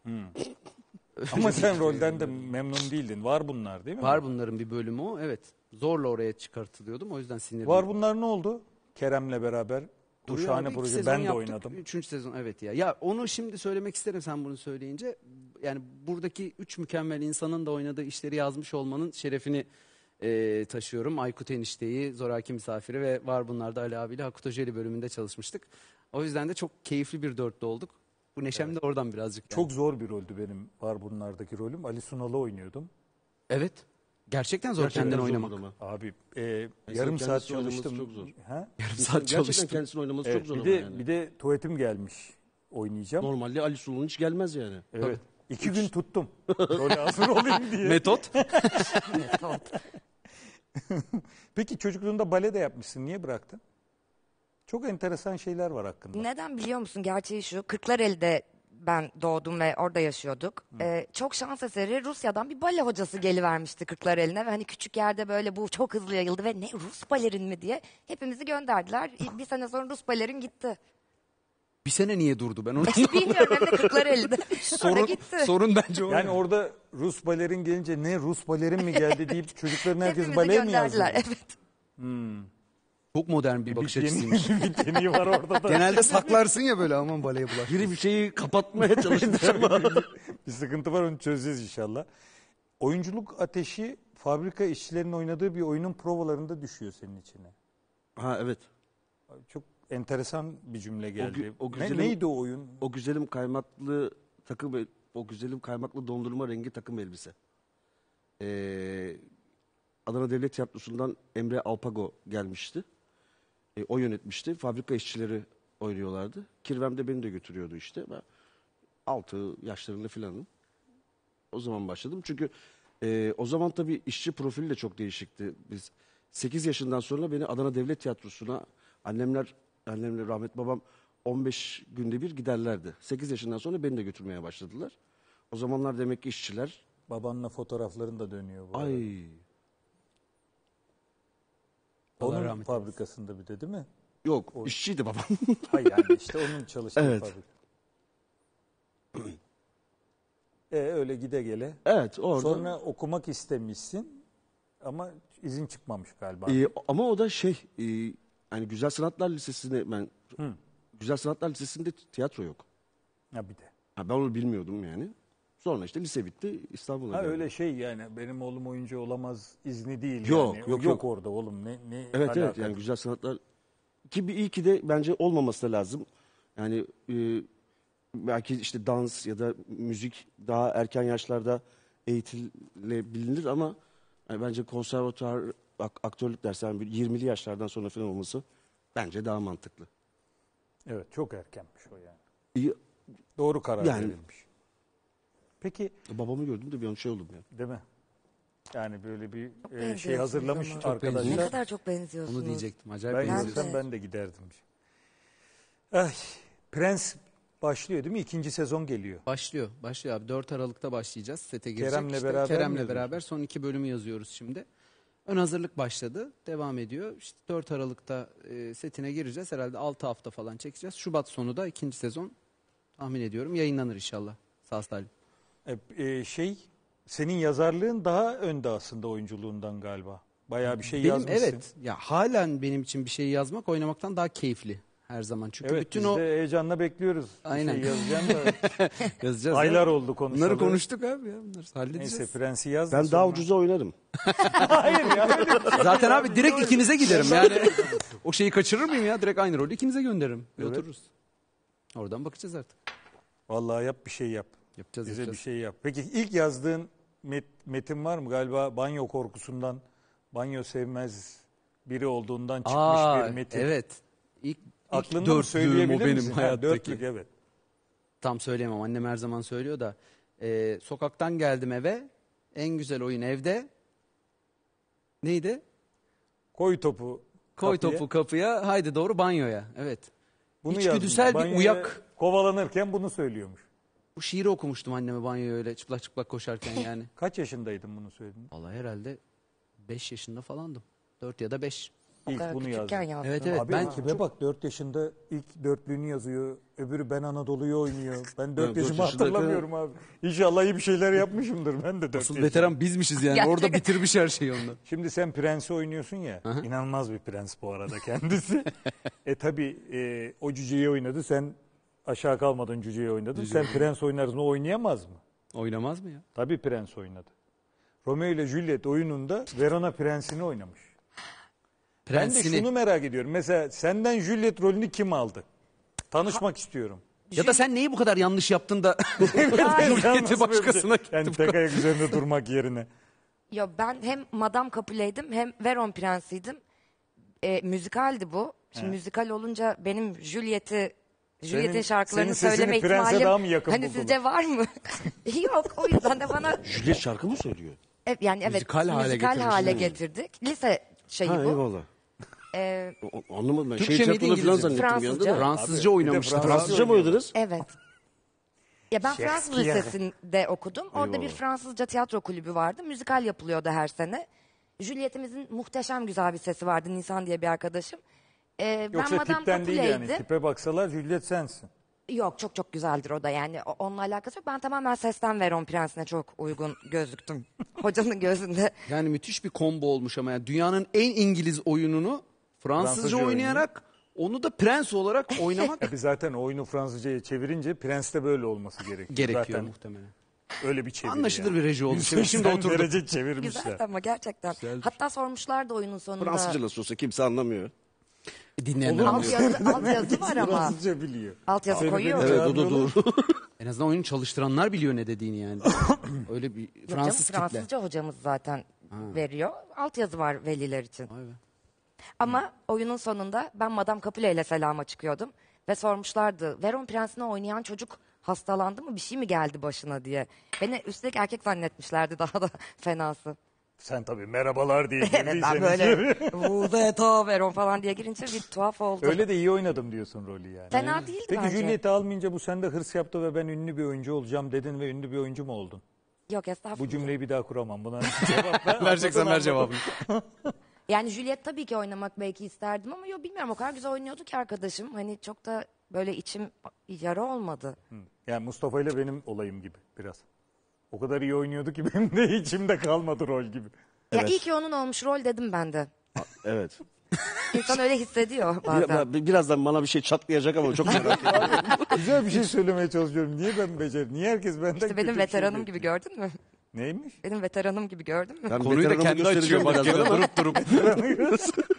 Ama sen rolden de memnun değildin. Var bunlar değil mi? Var bunların bir bölümü o. Evet. Zorla oraya çıkartılıyordum. O yüzden sinirliyim. Var bunlar ne oldu? Kerem'le beraber. Bu Duruyor şahane abi, iki proje sezon ben de yaptık. oynadım. Üçüncü sezon evet ya. Ya onu şimdi söylemek isterim sen bunu söyleyince. Yani buradaki üç mükemmel insanın da oynadığı işleri yazmış olmanın şerefini e, taşıyorum. Aykut Enişte'yi, Zoraki Misafiri ve Var Bunlar'da Ali abiyle Hakut Hoca'yla bölümünde çalışmıştık. O yüzden de çok keyifli bir dörtlü olduk. Bu neşem de oradan birazcık. yani. Çok zor bir roldü benim Var bunlardaki rolüm. Ali Sunal'ı oynuyordum. Evet. Gerçekten zor Gerçekten kendini zor oynamak. ama. Abi e, yarım kendisi saat oynaması çalıştım. çok zor. Ha? Yarım saat Gerçekten çalıştım. kendisini oynaması Evet, çok zor bir ama de yani. bir de tuvaletim gelmiş oynayacağım. Normalde Ali Sulu'nun hiç gelmez yani. Evet. İki gün tuttum. Role hazır olayım diye. Metot. Peki çocukluğunda bale de yapmışsın. Niye bıraktın? Çok enteresan şeyler var hakkında. Neden biliyor musun? Gerçeği şu. Kırklareli'de ben doğdum ve orada yaşıyorduk. Ee, çok şans eseri Rusya'dan bir bale hocası gelivermişti Kırklareli'ne ve hani küçük yerde böyle bu çok hızlı yayıldı ve ne Rus balerin mi diye hepimizi gönderdiler. Bir sene sonra Rus balerin gitti. Bir sene niye durdu ben onu Bilmiyorum hem de Kırklareli'de. Sonra sorun, gitti. sorun bence o. Yani orada Rus balerin gelince ne Rus balerin mi geldi deyip çocukların herkes Hepimizi baleye mi yazdı? gönderdiler. Evet. Çok modern bir bakış Bir açısıymış. yeni- bir yeteneği var orada da. Genelde saklarsın ya böyle aman baleye bulaş. Biri bir şeyi kapatmaya çalıştı ama. Bir sıkıntı var onu çözeceğiz inşallah. Oyunculuk ateşi fabrika işçilerinin oynadığı bir oyunun provalarında düşüyor senin içine. Ha evet. Çok enteresan bir cümle geldi. gü- o Ne- güzelim- neydi o oyun? O güzelim kaymaklı takım el- o güzelim kaymaklı dondurma rengi takım elbise. Ee, Adana Devlet Tiyatrosu'ndan Emre Alpago gelmişti. Ee, o yönetmişti. Fabrika işçileri oynuyorlardı. Kirvem de beni de götürüyordu işte. Ben altı yaşlarında filanım. O zaman başladım. Çünkü e, o zaman tabii işçi profili de çok değişikti. Biz sekiz yaşından sonra beni Adana Devlet Tiyatrosu'na annemler, annemle rahmet babam on beş günde bir giderlerdi. sekiz yaşından sonra beni de götürmeye başladılar. O zamanlar demek ki işçiler. Babanla fotoğrafların da dönüyor bu arada. Ay Allah Onun rahmet fabrikasında bir de değil mi? yok işçiydi babam. Hayır yani işte onun çalıştığı Evet. fabrika. E öyle gide gele. Evet orada. Sonra okumak istemişsin ama izin çıkmamış galiba. Ee, ama o da şey e, yani Güzel Sanatlar Lisesi'ne ben Hı. Güzel Sanatlar Lisesi'nde tiyatro yok. Ha bir de. Ha, ben onu bilmiyordum yani. Sonra işte lise bitti İstanbul'a Ha geldim. öyle şey yani benim oğlum oyuncu olamaz izni değil Yok, yani. yok, yok yok. orada oğlum ne ne Evet evet alaka? yani Güzel Sanatlar ki bir iyi ki de bence olmaması da lazım. Yani e, belki işte dans ya da müzik daha erken yaşlarda eğitilebilir ama yani bence konservatuar ak- aktörlük dersi yani bir yirmili yaşlardan sonra falan olması bence daha mantıklı. Evet çok erkenmiş o yani. İyi, Doğru karar Yani- verilmiş. Peki babamı gördüm de bir an şey oldum yani. değil mi? Yani böyle bir e, şey benziyorsunuz hazırlamış ama. Çok arkadaşlar. Ne benziyor. kadar çok benziyorsunuz. Onu diyecektim. Acayip Ben benziyorsun. yapsam ben de giderdim. Ay, Prens başlıyor değil mi? İkinci sezon geliyor. Başlıyor. Başlıyor abi. dört Aralık'ta başlayacağız. Sete girecek. Kerem'le İşte beraber mi Kerem'le yazıyorsun? beraber son iki bölümü yazıyoruz şimdi. Ön hazırlık başladı. Devam ediyor. İşte dört Aralık'ta e, setine gireceğiz. Herhalde altı hafta falan çekeceğiz. Şubat sonu da ikinci sezon tahmin ediyorum yayınlanır inşallah. Sağ salim. E, e, şey senin yazarlığın daha önde aslında oyunculuğundan galiba. Bayağı bir şey Benim yazmışsın. evet. Ya halen benim için bir şey yazmak oynamaktan daha keyifli her zaman. Çünkü Evet bütün biz o de heyecanla bekliyoruz. Aynen. Bir şey yazacağım da yazacağız. aylar ya. oldu konuşalım. Bunları konuştuk abi ya. Bunları halledeceğiz. Neyse Prens'i yaz. da Ben daha sonra- ucuza oynarım. Hayır ya. öyle bir şey Zaten yok. abi direkt ikinize giderim yani. O şeyi kaçırır mıyım ya? Direkt aynı rolü ikinize gönderirim. Ve Evet. otururuz. Oradan bakacağız artık. Vallahi yap bir şey yap. Yapacağız Bize yapacağız. bir şey yap. Peki ilk yazdığın met- metin var mı? Galiba banyo korkusundan, banyo sevmez biri olduğundan çıkmış Aa, bir metin. evet. İlk, ilk Aklında mı dörtlüğüm söyleyebilir o benim misin? Ha, hayattaki. dörtlük evet. Tam söyleyemem. Annem her zaman söylüyor da. e, sokaktan geldim eve. En güzel oyun evde. Neydi? Koy topu Koy kapıya. topu kapıya. Haydi doğru banyoya. Evet. Bunu İçgüdüsel yazmış. bir Banyoya uyak. Kovalanırken bunu söylüyormuş. Bu şiiri okumuştum anneme banyoya öyle çıplak çıplak koşarken yani. Kaç yaşındaydın bunu söyledin? Vallahi herhalde beş yaşında falandım. dört ya da beş. O İlk kadar bunu küçükken yazdın. yazdım. Evet, evet. Abi ben ekibe bak dört yaşında ilk dörtlüğünü yazıyor. Öbürü Ben Anadolu'yu oynuyor. Ben dört dört yaşımı yaşındayken- hatırlamıyorum abi. İnşallah iyi bir şeyler yapmışımdır. Ben de dört Asıl yaşındayım. veteran bizmişiz yani. Gerçekten. Orada bitirmiş her şeyi onunla. Şimdi sen prensi oynuyorsun ya. Aha. İnanılmaz bir prens bu arada kendisi. e tabi e, o cüceyi oynadı. Sen aşağı kalmadan cüceyi oynadın. Sen prens oynarsın o oynayamaz mı? Oynamaz mı ya? Tabii prens oynadı. Romeo ile Juliet oyununda Verona prensini oynamış. Ben de Prensini. şunu merak ediyorum. Mesela senden Juliet rolünü kim aldı? Tanışmak istiyorum. Ya da sen neyi bu kadar yanlış yaptın da Yalnız Juliet'i başkasına böyle- gitti Yani bu tek kadar. ayak üzerinde durmak yerine. Ya ben hem Madame Capulet'ydim hem Veron Prensi'ydim. E, müzikaldi bu. Şimdi He. müzikal olunca benim Juliet'i Senin- Juliet'in şarkılarını senin sesini söyleme prense ihtimalim daha mı yakın hani buldular? sizce var mı? Yok o yüzden de bana Juliet şarkı mı söylüyor? e, yani evet Müzikal hale müzikal getirmiş. hale Hmm. getirdik. Lise şeyi Ha bu. eyvallah. E, O- o- Anlamadım ben. Türkçe Şey miydi, tiyatroda falan İngilizce mi? zannettim bir anda da. Fransızca. Fransızca Abi, oynamıştı. bir de Fransızca Fransızca mı oynadınız? Evet. Ya ben Fransız Shakespeare. Lisesi'nde okudum. Orada bir Eyvallah. Fransızca tiyatro kulübü vardı. Müzikal yapılıyordu her sene. Juliet'imizin muhteşem güzel bir sesi vardı. Nisan diye bir arkadaşım. Ee, ben Yoksa Madame tipten değil yani. Capulet'ydim. Tipe baksalar Juliet sensin. Yok çok çok güzeldir o da yani. O- Onunla alakası yok. Ben tamamen sesten Veron Prensi'ne çok uygun gözüktüm. Hocanın gözünde. Yani müthiş bir combo olmuş ama yani dünyanın en İngiliz oyununu Fransızca, Fransızca oynayarak onu da prens olarak oynamak Tabii zaten oyunu Fransızcaya çevirince Prens de böyle olması gerekiyor. gerekiyor Zaten muhtemelen. öyle bir çeviri. Anlaşılır yani. bir reji oldu. yüz Şimdi seksen oturduk. derece çevirmişler. Güzeldi ama gerçekten. Güzelmiş. Hatta sormuşlardı oyunun sonunda. Fransızca nasıl olsa kimse anlamıyor. Dinleyenler Olur mu? anlıyor. Altyazı, altyazı var ama. Fransızca biliyor. Altyazı Seni koyuyor. beni Evet o da çağırmıyorlar. doğru. En azından oyunu çalıştıranlar biliyor ne dediğini yani. Öyle bir Yok canım, Fransız kitle. Fransızca hocamız zaten veriyor. Altyazı var veliler için. Vay be. Ama oyunun sonunda ben Madame Capulet ile selama çıkıyordum. Ve sormuşlardı, Veron Prensi'ni oynayan çocuk hastalandı mı, bir şey mi geldi başına diye. Beni üstelik erkek zannetmişlerdi, daha da fenası. Sen tabii merhabalar diye Evet, ben girdiysen böyle içeri. Vous êtes Veron falan diye girince bir tuhaf oldu. Öyle de iyi oynadım diyorsun rolü yani. Fena değildi Peki bence. Juliet'i almayınca bu sende hırs yaptı ve ben ünlü bir oyuncu olacağım dedin ve ünlü bir oyuncu mu oldun? Yok estağfurullah. Bu cümleyi bir daha kuramam. Buna cevap ver. Vereceksen ver Anladın, cevabını. Yani Juliet tabii ki oynamak belki isterdim ama yok bilmiyorum, o kadar güzel oynuyordu ki arkadaşım. Hani çok da böyle içim yara olmadı. anladın. Yani Mustafa ile benim olayım gibi biraz. O kadar iyi oynuyordu ki benim de içimde kalmadı rol gibi. Ya Evet. iyi ki onun olmuş rol dedim ben de. Evet. İnsan öyle hissediyor bazen. Bir- Birazdan bana bir şey çatlayacak ama çok merak ediyorum. Güzel bir şey söylemeye çalışıyorum. Niye ben becer? Niye herkes benden İşte kötü benim bir şey veteranım gibi bekliyor? gördün mü? Neymiş? Benim veteranım gibi gördün mü? Ben Konuyu da veteranımı kendi açıyor göstereceğim bak birazdan gene ama- durup durup.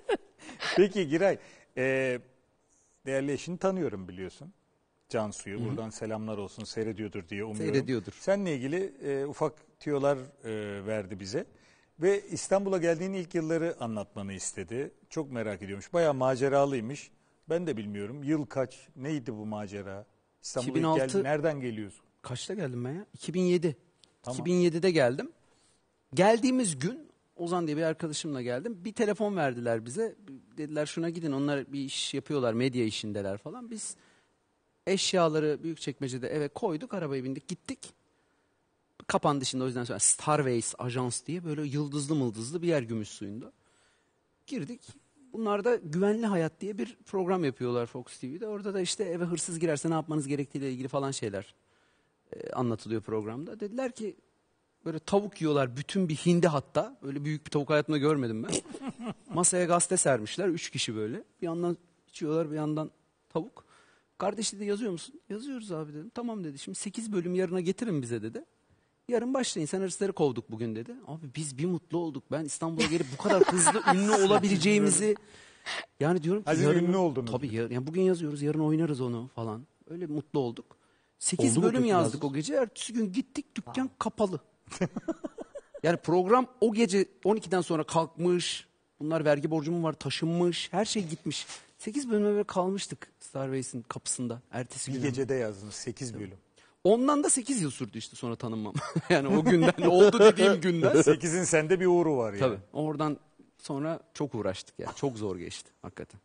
Peki Giray, e, değerli eşini tanıyorum biliyorsun. Cansu'yu. Buradan selamlar olsun, seyrediyordur diye umuyorum. Seyrediyordur. Seninle ilgili e, ufak tüyolar e, verdi bize. Ve İstanbul'a geldiğin ilk yılları anlatmanı istedi. Çok merak ediyormuş. Bayağı maceralıymış. Ben de bilmiyorum. Yıl kaç? Neydi bu macera? İstanbul'a ilk iki bin altı geldin. Nereden geliyorsun? Kaçta geldim ben ya? iki bin yedi. Tamam. iki bin yedide geldim. Geldiğimiz gün Ozan diye bir arkadaşımla geldim. Bir telefon verdiler bize. Dediler şuna gidin, onlar bir iş yapıyorlar, medya işindeler falan. Biz eşyaları Büyükçekmece'de eve koyduk, arabaya bindik, gittik. Kapandı şimdi, o yüzden sonra Starways Ajans diye böyle yıldızlı mıldızlı bir yer Gümüşsuyu'nda. Girdik. Bunlar da Güvenli Hayat diye bir program yapıyorlar Fox T V'de. Orada da işte eve hırsız girerse ne yapmanız gerektiğiyle ilgili falan şeyler e, anlatılıyor programda. Dediler ki böyle tavuk yiyorlar, bütün bir hindi hatta. Öyle büyük bir tavuk hayatımda görmedim ben. Masaya gazete sermişler, üç kişi böyle. Bir yandan içiyorlar, bir yandan tavuk. Kardeş dedi, yazıyor musun? Yazıyoruz abi dedim. Tamam dedi. Şimdi sekiz bölüm yarına getirin bize dedi. Yarın başlayın, sen hırsızları kovduk bugün dedi. Abi biz bir mutlu olduk. Ben İstanbul'a gelip bu kadar hızlı ünlü olabileceğimizi... Yani diyorum ki... Ha, siz yarın- ünlü oldunuz. Tabii ya, yani bugün yazıyoruz, yarın oynarız onu falan. Öyle mutlu olduk. sekiz Oldu mu bölüm peki yazdık yazdınız? o gece. Ertesi gün gittik, dükkan kapalı. Yani program o gece on ikiden sonra kalkmış. Bunlar vergi borcum var, taşınmış. Her şey gitmiş. sekiz bölüme böyle kalmıştık Starways'in kapısında. Ertesi Bir gün. gecede yazdınız sekiz bölüm. Ondan da sekiz yıl sürdü işte sonra tanınmam. Yani o günden, oldu dediğim günden. sekizin sende bir uğru var yani. Tabii. Oradan sonra çok uğraştık yani. Çok zor geçti hakikaten.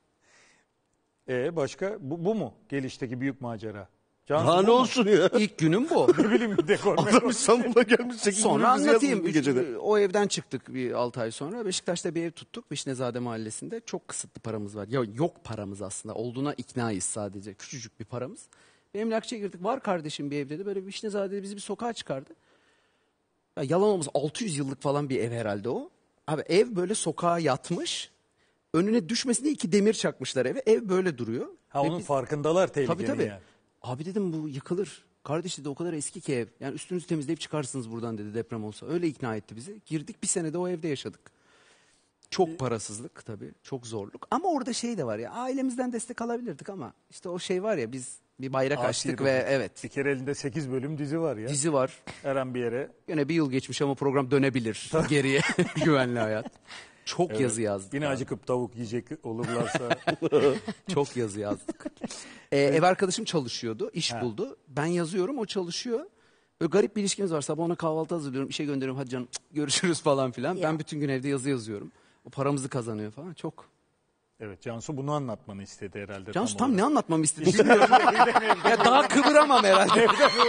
E başka? Bu, bu mu? Gelişteki büyük macera. Cansu, Ha bu ne mu? olsun ya. İlk günüm bu. Ne bileyim bir dekor. Adam İstanbul'a gelmiş sekiz Sonra bölüm dizi anlatayım. yazmış bir Üç- gecede. o evden çıktık bir altı ay sonra. Beşiktaş'ta bir ev tuttuk. Vişnezade Mahallesi'nde. Çok kısıtlı paramız var. Ya yok paramız aslında. Olduğuna iknayız sadece. Küçücük bir paramız. Bir emlakçıya girdik. Var kardeşim bir ev dedi. Böyle Vişnezade'de bizi bir sokağa çıkardı. Ya yalan olmaz, altı yüz yıllık falan bir ev herhalde o. Abi ev böyle sokağa yatmış. Önüne düşmesine iki demir çakmışlar eve. Ev böyle duruyor. Ha Ve onun biz- farkındalar tehlikenin Tabii tabii. yani. Abi dedim bu yıkılır. Kardeş dedi o kadar eski ki ev. Yani üstünüzü temizleyip çıkarsınız buradan dedi deprem olsa. Öyle ikna etti bizi. Girdik, bir senede o evde yaşadık. Çok parasızlık tabii. Çok zorluk. Ama orada şey de var ya, ailemizden destek alabilirdik ama işte o şey var ya, biz bir bayrak Asi açtık bir- ve evet. Bir kere elinde sekiz bölüm dizi var ya. Dizi var. Her an bir yere. Yine bir yıl geçmiş ama program dönebilir geriye. Güvenli Hayat. Çok yazı yazdık. Yine abi. acıkıp tavuk yiyecek olurlarsa. Çok yazı yazdık. Ee, ev arkadaşım çalışıyordu, iş Ha. buldu. Ben yazıyorum, o çalışıyor. Böyle garip bir ilişkimiz var. Sabah ona kahvaltı hazırlıyorum, işe gönderiyorum. Hadi canım cık, görüşürüz falan filan. Ya. Ben bütün gün evde yazı yazıyorum. O paramızı kazanıyor falan. Çok. Evet, Cansu bunu anlatmanı istedi herhalde. Cansu tam ne olarak. anlatmamı istedi bilmiyorum. Ya daha kıvıramam herhalde.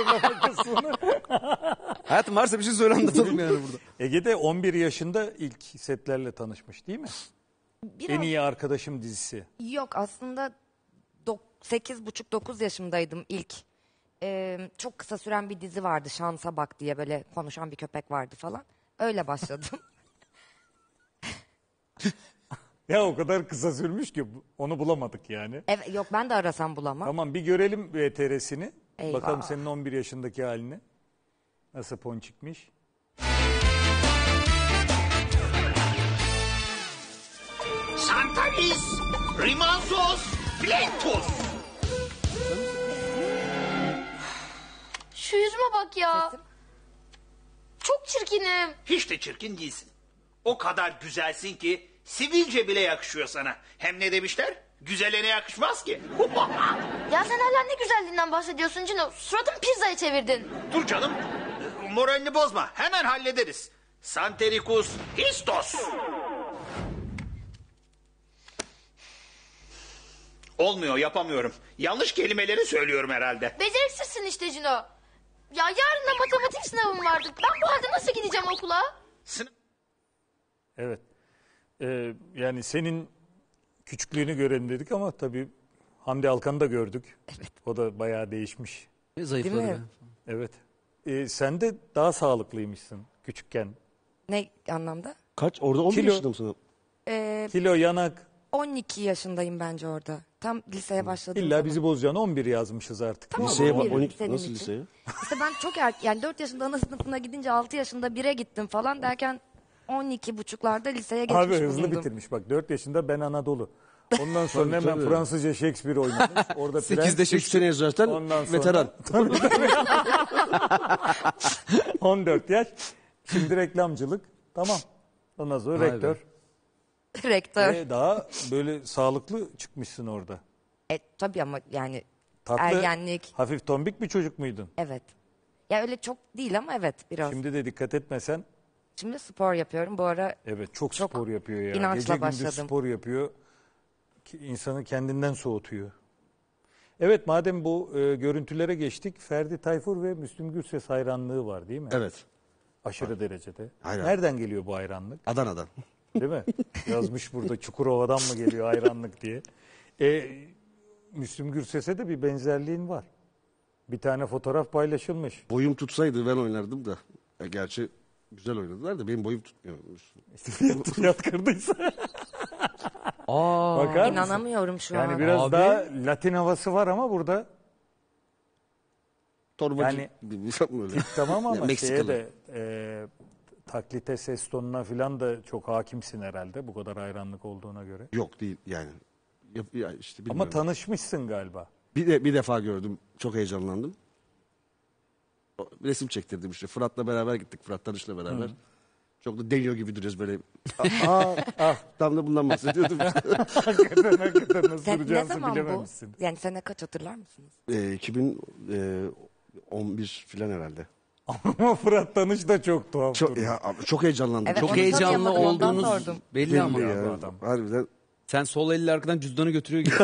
Hayatım varsa bir şey söyle, anlatalım yani burada. Ege'de on bir yaşında ilk setlerle tanışmış değil mi? Biraz En iyi arkadaşım dizisi. yok aslında sekiz buçuk dokuz yaşımdaydım ilk. Ee, çok kısa süren bir dizi vardı, Şansa Bak diye, böyle konuşan bir köpek vardı falan. Öyle başladım. Ya o kadar kısa sürmüş ki onu bulamadık yani. Evet, yok ben de arasam bulamam. Tamam, bir görelim V T R'sini. Eyvah. Bakalım senin on bir yaşındaki halini. Nasıl ponçikmiş. Santalis, Rimanzos, Plentus. Şu yüzüme bak ya. Çok çirkinim. Hiç de çirkin değilsin. O kadar güzelsin ki sivilce bile yakışıyor sana. Hem ne demişler? Güzele ne yakışmaz ki? Ya sen hala ne güzelliğinden bahsediyorsun Cino? Suratını pizzaya çevirdin. Dur canım. Moralini bozma. Hemen hallederiz. Santericus histos. Olmuyor, yapamıyorum. Yanlış kelimeleri söylüyorum herhalde. Beceriksizsin işte Cino. Ya yarın da matematik sınavım vardı. Ben bu halde nasıl gideceğim okula? Sın- Evet. Ee, yani senin küçüklüğünü görelim dedik ama tabii Hamdi Alkan'ı da gördük. Evet. O da bayağı değişmiş. Zayıfladı. Değil mi? be. Evet. Ee, sen de daha sağlıklıymışsın küçükken. Ne anlamda? Kaç? Orada on bir Kilo. yaşında mısın? Ee, Kilo, yanak. on iki yaşındayım bence orada. Tam liseye başladığım İlla zaman. bizi bozacaksın. on bir yazmışız artık. Tamam, Liseye on bak. bir on iki senin nasıl için. liseye? İşte ben çok erken, yani dört yaşında ana sınıfına gidince altı yaşında bire gittim falan derken on iki buçuklarda liseye geçmiş Abi hızlı bulundum. bitirmiş. Bak dört yaşında Ben Anadolu. Ondan sonra Tabii, hemen tabii. Fransızca Shakespeare oynamış. Orada Sekizde Prens. Üç sene zaten Ondan sonra- veteran. Tabii, tabii. on dört yaş. Şimdi reklamcılık. Tamam. Ondan sonra Vay be. rektör. Rektör. Ve daha böyle sağlıklı çıkmışsın orada. E, tabii ama yani Tatlı, ergenlik. hafif tombik bir çocuk muydun? Evet. Ya öyle çok değil ama evet biraz. Şimdi, Şimdi de dikkat etmesen spor yapıyorum. Bu ara evet çok, Çok spor yapıyor ya. inançla Gece gündüz başladım. spor yapıyor. Ki insanı kendinden soğutuyor. Evet madem bu e, görüntülere geçtik. Ferdi Tayfur ve Müslüm Gürses hayranlığı var değil mi? Evet. Aşırı derecede. Hayran. Nereden geliyor bu hayranlık? Adana'dan. Değil mi? Yazmış burada Çukurova'dan mı geliyor hayranlık diye. E, Müslüm Gürses'e de bir benzerliğin var. Bir tane fotoğraf paylaşılmış. Boyum tutsaydı ben oynardım da. Ya gerçi güzel oynadılar da benim boyum tutmuyor. İşte fiyat, fiyat kırdıysa. Aa, Bakar mısın? inanamıyorum şu Yani an. biraz Abi. daha Latin havası var ama burada Torbacı Yani- gibi böyle. tip tamam Ya ama şeye Meksikalı. de e, taklite ses tonuna falan da çok hakimsin herhalde bu kadar hayranlık olduğuna göre. Yok değil yani. Yap, ya işte Ama bilmiyorum. tanışmışsın galiba. bir de bir defa gördüm. Çok heyecanlandım. O- Resim çektirdim işte. Fırat'la beraber gittik. Fırat Tanış'la beraber. Çok da deniyor gibi duruyoruz böyle. Aa, ah, tam da bundan bahsediyordum. hakikaten hakikaten nasıl Sen, ne duracağınızı zaman bu? bilememişsin. Yani sene kaç hatırlar mısınız? e, iki bin on bir filan herhalde. Ama Fırat Tanış da çok tuhaf Çok, duruyor. ya, abi, çok heyecanlandım. Evet, çok çok onu heyecanlı tanıyamadım, ondan olduğunuz sordum. belli belli ama. ya. bu adam. Harbiden. Sen sol elli arkadan cüzdanı götürüyor gibi.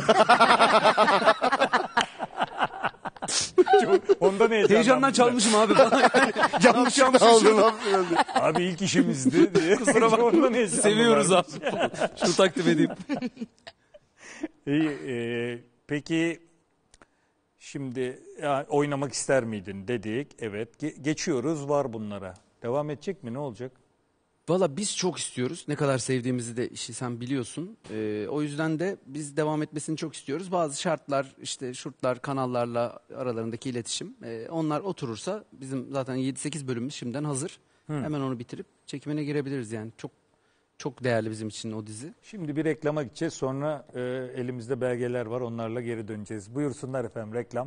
Çok- Ondan heyecanlandım. Heyecandan çalmışım abi. Yanlış aldım abi. Abi ilk işimizdi diye. Kusura bakma. Ondan heyecanlandım. Seviyoruz abi. Şunu takdim edeyim. İyi, e, peki şimdi ya, oynamak ister miydin dedik. Evet. Ge- geçiyoruz var bunlara. Devam edecek mi? Ne olacak? Valla biz çok istiyoruz. Ne kadar sevdiğimizi de işi sen biliyorsun. Ee, o yüzden de biz devam etmesini çok istiyoruz. Bazı şartlar, işte şurtlar, kanallarla aralarındaki iletişim. ee, onlar oturursa bizim zaten yedi sekiz bölümümüz şimdiden hazır. Hemen onu bitirip çekimine girebiliriz yani. Çok çok değerli bizim için o dizi. Şimdi bir reklama gideceğiz. Sonra e, elimizde belgeler var. Onlarla geri döneceğiz. Buyursunlar efendim reklam.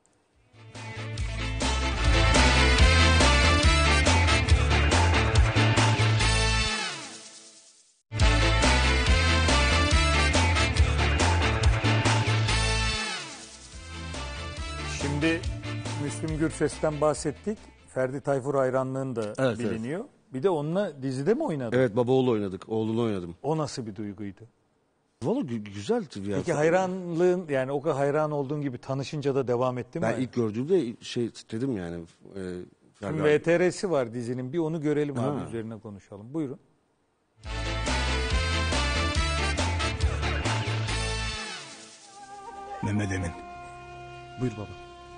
Şimdi Müslüm Gürses'ten bahsettik. Ferdi Tayfur hayranlığın da Evet, biliniyor. Bir de onunla dizide mi oynadın? Evet baba oğlu oynadık. Oğlunu oynadım. O nasıl bir duyguydu? Valla gü- güzeldi. Ya. Peki hayranlığın yani o kadar hayran olduğun gibi tanışınca da devam etti mi? Ben ilk gördüğümde şey dedim yani. E, Ferdi abi. V T R'si var dizinin. Bir onu görelim abi Ha. üzerine konuşalım. Buyurun. Mehmet Emin. Buyur baba.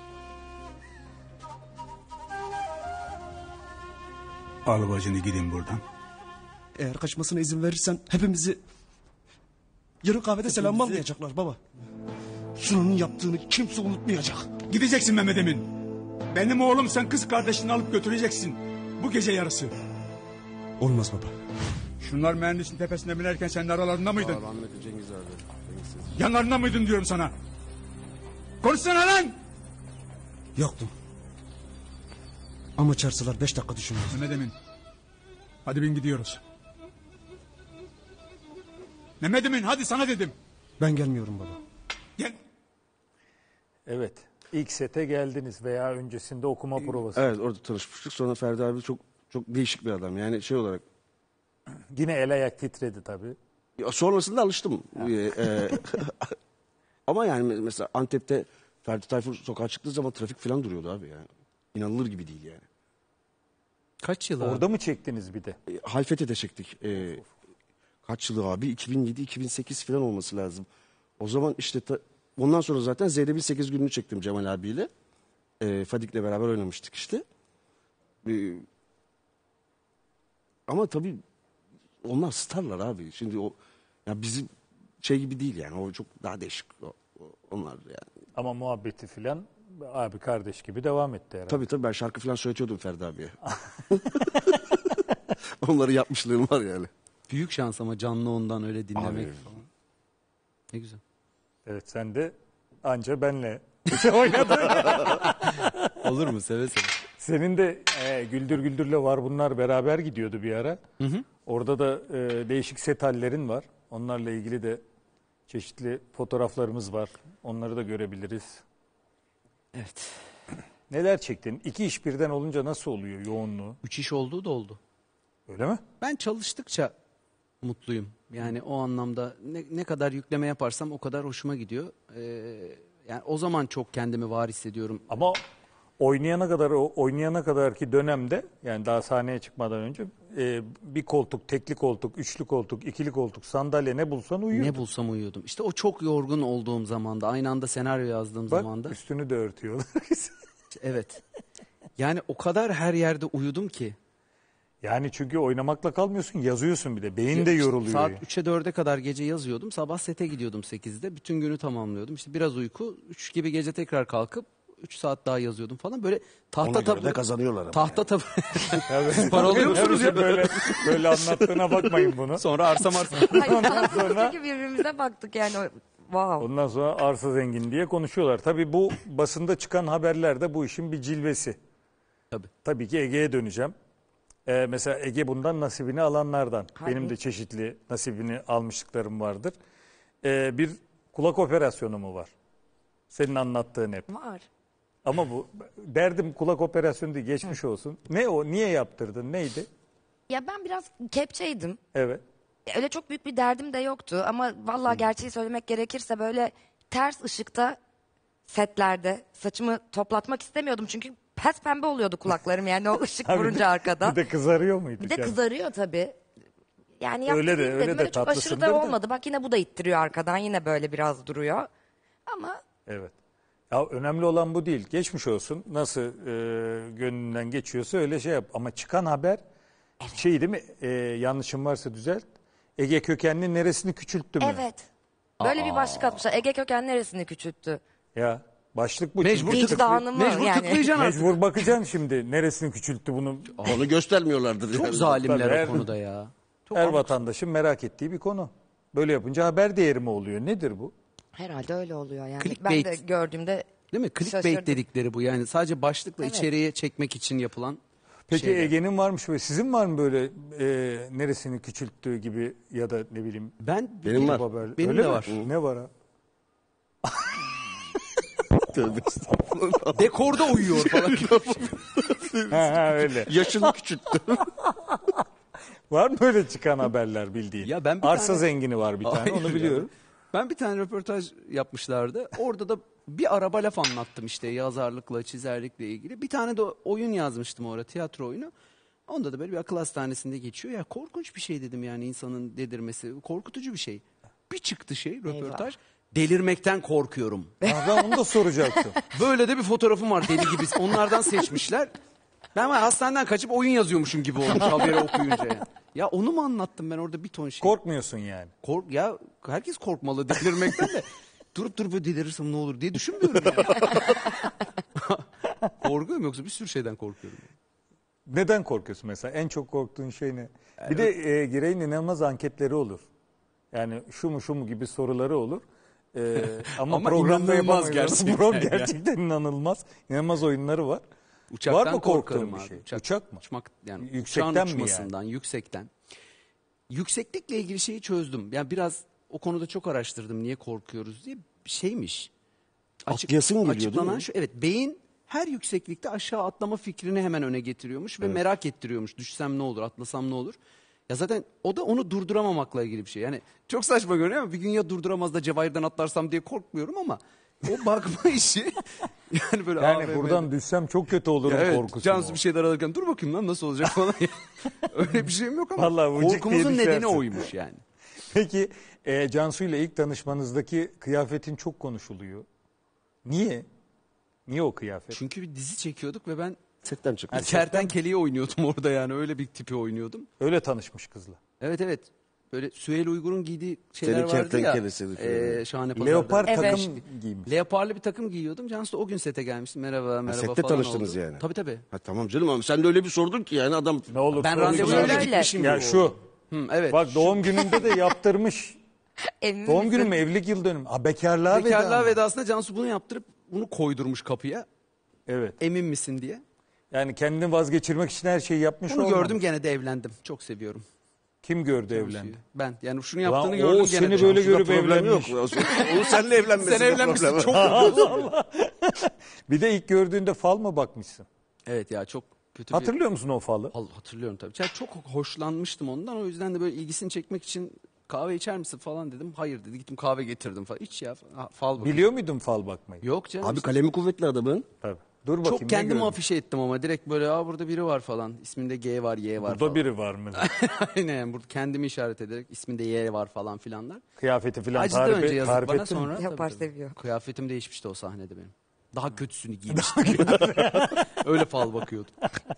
Al bacını gidin buradan. Eğer kaçmasına izin verirsen hepimizi yarın kahvede selamlamayacaklar baba. Sunan'ın yaptığını kimse unutmayacak. Gideceksin Mehmet Emin. Benim oğlum sen kız kardeşini alıp götüreceksin. Bu gece yarısı. Olmaz baba. Şunlar mühendisin tepesine binerken sen de aralarında mıydın? Aa, rahmetli Cengiz abi. Cengiz Sezer. Yanlarında mıydın diyorum sana. Konuşsana lan! Yoktum. Ama çarşılar beş dakika düşünmez. Mehmet Emin. Hadi bin gidiyoruz. Mehmet Emin hadi sana dedim. Ben gelmiyorum baba. Gel. Evet. İlk sete geldiniz veya öncesinde okuma provası. Evet orada tanışmıştık. Sonra Ferdi abi çok çok değişik bir adam. Yani şey olarak. Yine el ayak titredi tabii. Ya sonrasında alıştım. Ee, e, ama yani mesela Antep'te Ferdi Tayfur sokağa çıktığı zaman trafik falan duruyordu abi yani. İnanılır gibi değil yani. Kaç yıl abi? Orada mı çektiniz bir de? E, Halfeti'de çektik. E, kaç yılı abi? iki bin yedi iki bin sekiz falan olması lazım. O zaman işte ta, ondan sonra zaten Zeynep'in sekiz gününü çektim Cemal abiyle. E, Fadik'le beraber oynamıştık işte. E, ama tabii onlar starlar abi. Şimdi o ya bizim şey gibi değil yani. O çok daha değişik. O, o, onlar yani. Ama muhabbeti filan abi kardeş gibi devam etti herhalde. Tabii tabii ben şarkı falan söyletiyordum Ferdi abiye. Onları yapmışlığım var yani. Büyük şans ama canlı ondan öyle dinlemek Abi. falan. Ne güzel. Evet sen de anca benle oynadın. Olur mu? Seve seve. Senin de e, Güldür Güldür'le var bunlar beraber gidiyordu bir ara. Hı hı. Orada da e, değişik set hallerin var. Onlarla ilgili de çeşitli fotoğraflarımız var. Onları da görebiliriz. Evet. Neler çektin? İki iş birden olunca nasıl oluyor yoğunluğu? Üç iş olduğu da oldu. Öyle mi? Ben çalıştıkça mutluyum. Yani o anlamda ne, ne kadar yükleme yaparsam o kadar hoşuma gidiyor. Ee, yani o zaman çok kendimi var hissediyorum. Ama oynayana kadar o oynayana kadar ki dönemde yani daha sahneye çıkmadan önce e, bir koltuk, tekli koltuk, üçlü koltuk, ikili koltuk, sandalye ne bulsan uyuyordun. Ne bulsam uyuyordum. İşte o çok yorgun olduğum zamanda, aynı anda senaryo yazdığım Bak zamanda. üstünü de örtüyorlar. Evet. Yani o kadar her yerde uyudum ki. Yani çünkü oynamakla kalmıyorsun, yazıyorsun bir de. Beyin de yoruluyor. Saat yani. üçe dörde kadar gece yazıyordum. Sabah sete gidiyordum sekizde. Bütün günü tamamlıyordum. İşte biraz uyku. üç gibi gece tekrar kalkıp üç saat daha yazıyordum falan. Böyle tahta Ona göre tabu. de kazanıyorlar ama. Tahta tabu. Evet. Para alıyor musunuz ya? Böyle, böyle anlattığına bakmayın bunu. Sonra arsa marsa. Ondan sonra... Çünkü birbirimize baktık yani. o- Wow. Ondan sonra arsa zengin diye konuşuyorlar. Tabii bu basında çıkan haberler de bu işin bir cilvesi. Tabii. Tabii ki Ege'ye döneceğim. Ee, mesela Ege bundan nasibini alanlardan. Hayır. Benim de çeşitli nasibini almışlıklarım vardır. Ee, bir kulak operasyonu mu var? Senin anlattığın hep. Var. Ama bu derdim kulak operasyonu değil, geçmiş olsun. Ne o? Niye yaptırdın? Neydi? Ya ben biraz kepçeydim. Evet. Öyle çok büyük bir derdim de yoktu ama vallahi gerçeği söylemek gerekirse böyle ters ışıkta setlerde saçımı toplatmak istemiyordum çünkü pes pembe oluyordu kulaklarım yani o ışık vurunca arkadan. Bir de kızarıyor muydu? Bir de yani? kızarıyor tabii. Yani Öyle de- yaptırayım öyle dedim. de Öyle çok aşırı tatlısındır da da. olmadı. Bak yine bu da ittiriyor arkadan. Yine böyle biraz duruyor. Ama Evet. Ya önemli olan bu değil. Geçmiş olsun. Nasıl e, gönlünden geçiyorsa öyle şey yap. Ama çıkan haber şey değil mi? E, yanlışım varsa düzelt. Ege kökenli neresini küçülttü mü? evet. Böyle bir başlık atmışlar. Ege köken neresini küçülttü? Ya başlık bu. Mecbur Çünkü tıklı- Vicdanı mı Mecbur yani? tıklayacaksın artık. Mecbur bakacaksın şimdi neresini küçülttü bunu. Onu göstermiyorlardır. Çok yani. zalimler Tabii, her- o konuda ya. Çok Her anlamsız. vatandaşın merak ettiği bir konu. Böyle yapınca haber değeri mi oluyor? Nedir bu? Herhalde öyle oluyor yani. Clickbait. Ben de gördüğümde Değil mi? Clickbait şaşırdım. dedikleri bu. Yani sadece başlıkla Evet. içeriye çekmek için yapılan Peki şeyler. Ege'nin varmış böyle sizin var mı böyle e, neresini küçülttüğü gibi ya da ne bileyim Ben Benim var. haber? Benim Öyle de mi? var. Ne var ha? Tövbe estağfurullah. dekorda uyuyor falan. Ha, ha, öyle. Yaşını küçülttü. Var mı öyle çıkan haberler bildiğin? Ya ben bir Arsa tane- zengini var bir tane Hayır onu ya. biliyorum. Ben bir tane röportaj yapmışlardı. Orada da bir araba laf anlattım işte yazarlıkla, çizerlikle ilgili. Bir tane de oyun yazmıştım orada, tiyatro oyunu. Onda da böyle bir akıl hastanesinde geçiyor. Ya korkunç bir şey dedim yani insanın dedirmesi. Korkutucu bir şey. Bir çıktı şey röportaj. Delirmekten korkuyorum. Ha, ben onu da soracaktım. Böyle de bir fotoğrafım var deli gibi. Onlardan seçmişler. Ben var hastaneden kaçıp oyun yazıyormuşum gibi olmuş haberi okuyunca. Yani. Ya onu mu anlattım ben orada bir ton şey. Korkmuyorsun yani. Kork ya herkes korkmalı delirmekten de. Durup durup böyle delirirsem ne olur diye düşünmüyorum yani. Korkuyorum yoksa bir sürü şeyden korkuyorum. Neden korkuyorsun mesela? En çok korktuğun şey ne? Bir de e, Girey'in inanılmaz anketleri olur. Yani şu mu şu mu gibi soruları olur. Ee, ama, Ama programda inanılmaz yapamıyoruz. gerçekten Program yani. gerçekten inanılmaz. İnanılmaz oyunları var. Uçaktan var mı korkarım korktuğun bir abi. şey? Uçak, Uçak mı? Uçmak, yani Yüksekten uçağın mi uçmasından, yüksekten. Yükseklikle ilgili şeyi çözdüm. Yani biraz o konuda çok araştırdım niye korkuyoruz diye. Bir şeymiş. Atlayasın geliyor, değil açıklanan mi? şu, evet, beyin her yükseklikte aşağı atlama fikrini hemen öne getiriyormuş ve merak ettiriyormuş. Düşsem ne olur, atlasam ne olur? Ya zaten o da onu durduramamakla ilgili bir şey. Yani çok saçma görünüyor ama bir gün ya durduramaz da Cevahir'den atlarsam diye korkmuyorum ama o bakma işi yani böyle Yani A V M'de buradan düşsem çok kötü olurum Ya evet, korkusu. Cansu mu? bir şeyler alırken dur bakayım lan nasıl olacak falan. Öyle bir şeyim yok ama Vallahi vıcık diye korkumuzun düşersin. nedeni oymuş yani. Peki e, Cansu ile ilk tanışmanızdaki kıyafetin çok konuşuluyor. Niye? Niye o kıyafet? Çünkü bir dizi çekiyorduk ve ben Setten çıktı. kertenkeleyi oynuyordum orada yani öyle bir tipi oynuyordum. Öyle tanışmış kızla. Evet evet. Böyle Süheyl Uygur'un giydiği şeyler Senin vardı ya. kertenkelesi bir şey. E, şahane pazarda. Leopar Evet. takım giymiş. Leoparlı bir takım giyiyordum. Cansu da o gün sete gelmişti. Merhaba merhaba sette falan tanıştınız oldu. yani. Tabii tabii. Ha, tamam canım ama sen de öyle bir sordun ki yani adam... Ne olur Ben sorun randevuya yok. öyle Öyle. gitmişim Ya gibi şu oldu. Hı, evet. bak doğum gününde de yaptırmış. Emin Doğum misin? günü mü evlilik yıl dönümü? Ha, bekarlığa, Bekarlığa veda mı? vedasında Cansu bunu yaptırıp bunu koydurmuş kapıya. Evet. Emin misin diye. Yani kendini vazgeçirmek için her şeyi yapmış Bunu olmamış. gördüm gene de evlendim. Çok seviyorum. Kim gördü Cansu'yu. evlendi? Ben. Yani şunu Lan yaptığını o gördüm gene seni de. böyle Cansu'da görüp problem evlenmiş. yok. Onu seninle evlenmesi Sen evlenmişsin problem. çok Bir de ilk gördüğünde fal mı bakmışsın? Evet ya çok kötü bir... Hatırlıyor musun o falı? Vallahi hatırlıyorum tabii. Yani çok hoşlanmıştım ondan. O yüzden de böyle ilgisini çekmek için kahve içer misin falan dedim. Hayır dedi. Gittim kahve getirdim falan. İç ya. Ha, fal bakayım. Biliyor muydun fal bakmayı? Yok canım. Abi işte. kalemi kuvvetli adamın. Tabii. Dur bakayım. Çok ne kendimi gördün? afişe ettim ama direkt böyle aa burada biri var falan. İsminde G var, Y var Burada falan. biri var mı? Aynen yani burada kendimi işaret ederek isminde Y var falan filanlar. Kıyafeti falan Acıdı tarif, önce et, yazık tarif bana ettin mi? sonra. Yapar, tabii, tabii. seviyor. Kıyafetim değişmişti o sahnede benim. Daha kötüsünü giymiştim. Öyle fal bakıyordum.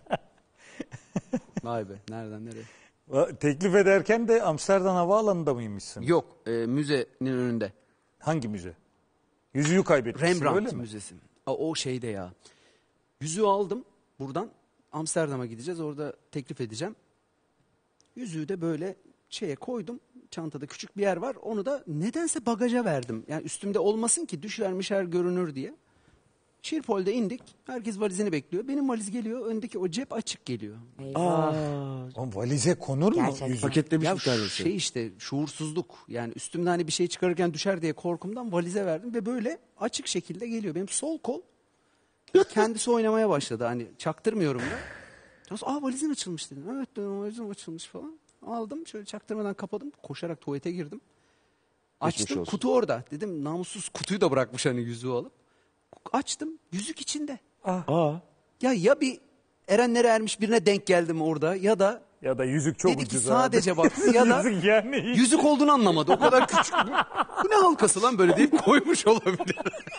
Vay be nereden nereye? Va- Teklif ederken de Amsterdam Havaalanı'nda mıymışsın? Yok e, müzenin önünde. Hangi müze? Yüzüğü kaybetmişsin öyle Rembrandt mi? Müzesi. O, o şeyde ya. Yüzüğü aldım buradan Amsterdam'a gideceğiz orada teklif edeceğim. Yüzüğü de böyle şeye koydum. Çantada küçük bir yer var. Onu da nedense bagaja verdim. Yani üstümde olmasın ki düşermiş her görünür diye. Şirpol'de indik. Herkes valizini bekliyor. Benim valiz geliyor. Öndeki o cep açık geliyor. Eyvah. Oğlum valize konur mu? Gerçekten. Yüzük. Paketlemiş Ya bir tanesi. şey işte şuursuzluk. Yani üstümde hani bir şey çıkarırken düşer diye korkumdan valize verdim. Ve böyle açık şekilde geliyor. Benim sol kol kendisi oynamaya başladı. Hani çaktırmıyorum da. Nasıl, aa valizin açılmış dedim. Evet dedim valizim açılmış falan. Aldım şöyle çaktırmadan kapadım. Koşarak tuvalete girdim. Geçmiş Açtım olsun. kutu orada. Dedim namussuz kutuyu da bırakmış hani yüzüğü alıp. Açtım yüzük içinde. Aa. Ya ya bir erenlere ermiş birine denk geldim orada ya da Ya da yüzük çok dedi ki ucuz sadece abi. baktı ya da Yüzük yani hiç- yüzük olduğunu anlamadı. O kadar küçük. Bu, bu ne halkası lan böyle deyip koymuş olabilir.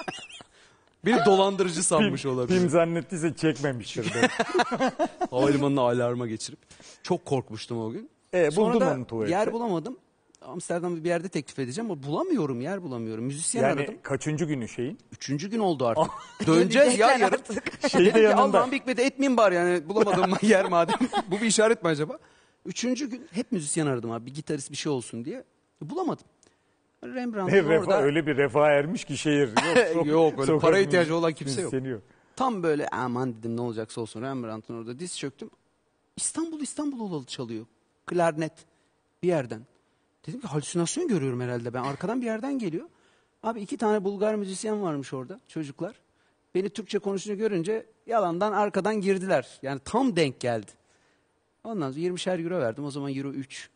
Beni dolandırıcı sanmış olabilir. Film zannettiyse çekmemiştir de. Havalimanına alarma geçirip. Çok korkmuştum o gün. E, Sonra buldun da onu tuvalette. yer bulamadım. Amsterdam'da bir yerde teklif edeceğim ama bulamıyorum yer bulamıyorum. Müzisyen Yani aradım. kaçıncı günü şeyin? Üçüncü gün oldu artık. Döneceğiz ya Diyecekler yarın. artık. Şeyi de Dedim ki yanında. Allah'ım hikmeti etmeyeyim bari yani bulamadım yer madem. Bu bir işaret mi acaba? Üçüncü gün hep müzisyen aradım abi bir gitarist bir şey olsun diye. Bulamadım. Rembrandt'ın Ne refa, orada öyle bir refah ermiş ki şehir. Yok, Yok, öyle sokak para müziği- ihtiyacı olan kimse yok. müzisyeni tam böyle aman dedim ne olacaksa olsun Rembrandt'ın orada diz çöktüm. İstanbul İstanbul olalı çalıyor. Klarnet bir yerden. Dedim ki halüsinasyon görüyorum herhalde ben. Arkadan bir yerden geliyor. Abi iki tane Bulgar müzisyen varmış orada çocuklar. Beni Türkçe konuşunca görünce yalandan arkadan girdiler. Yani tam denk geldi. Ondan sonra yirmişer euro verdim. O zaman euro üç.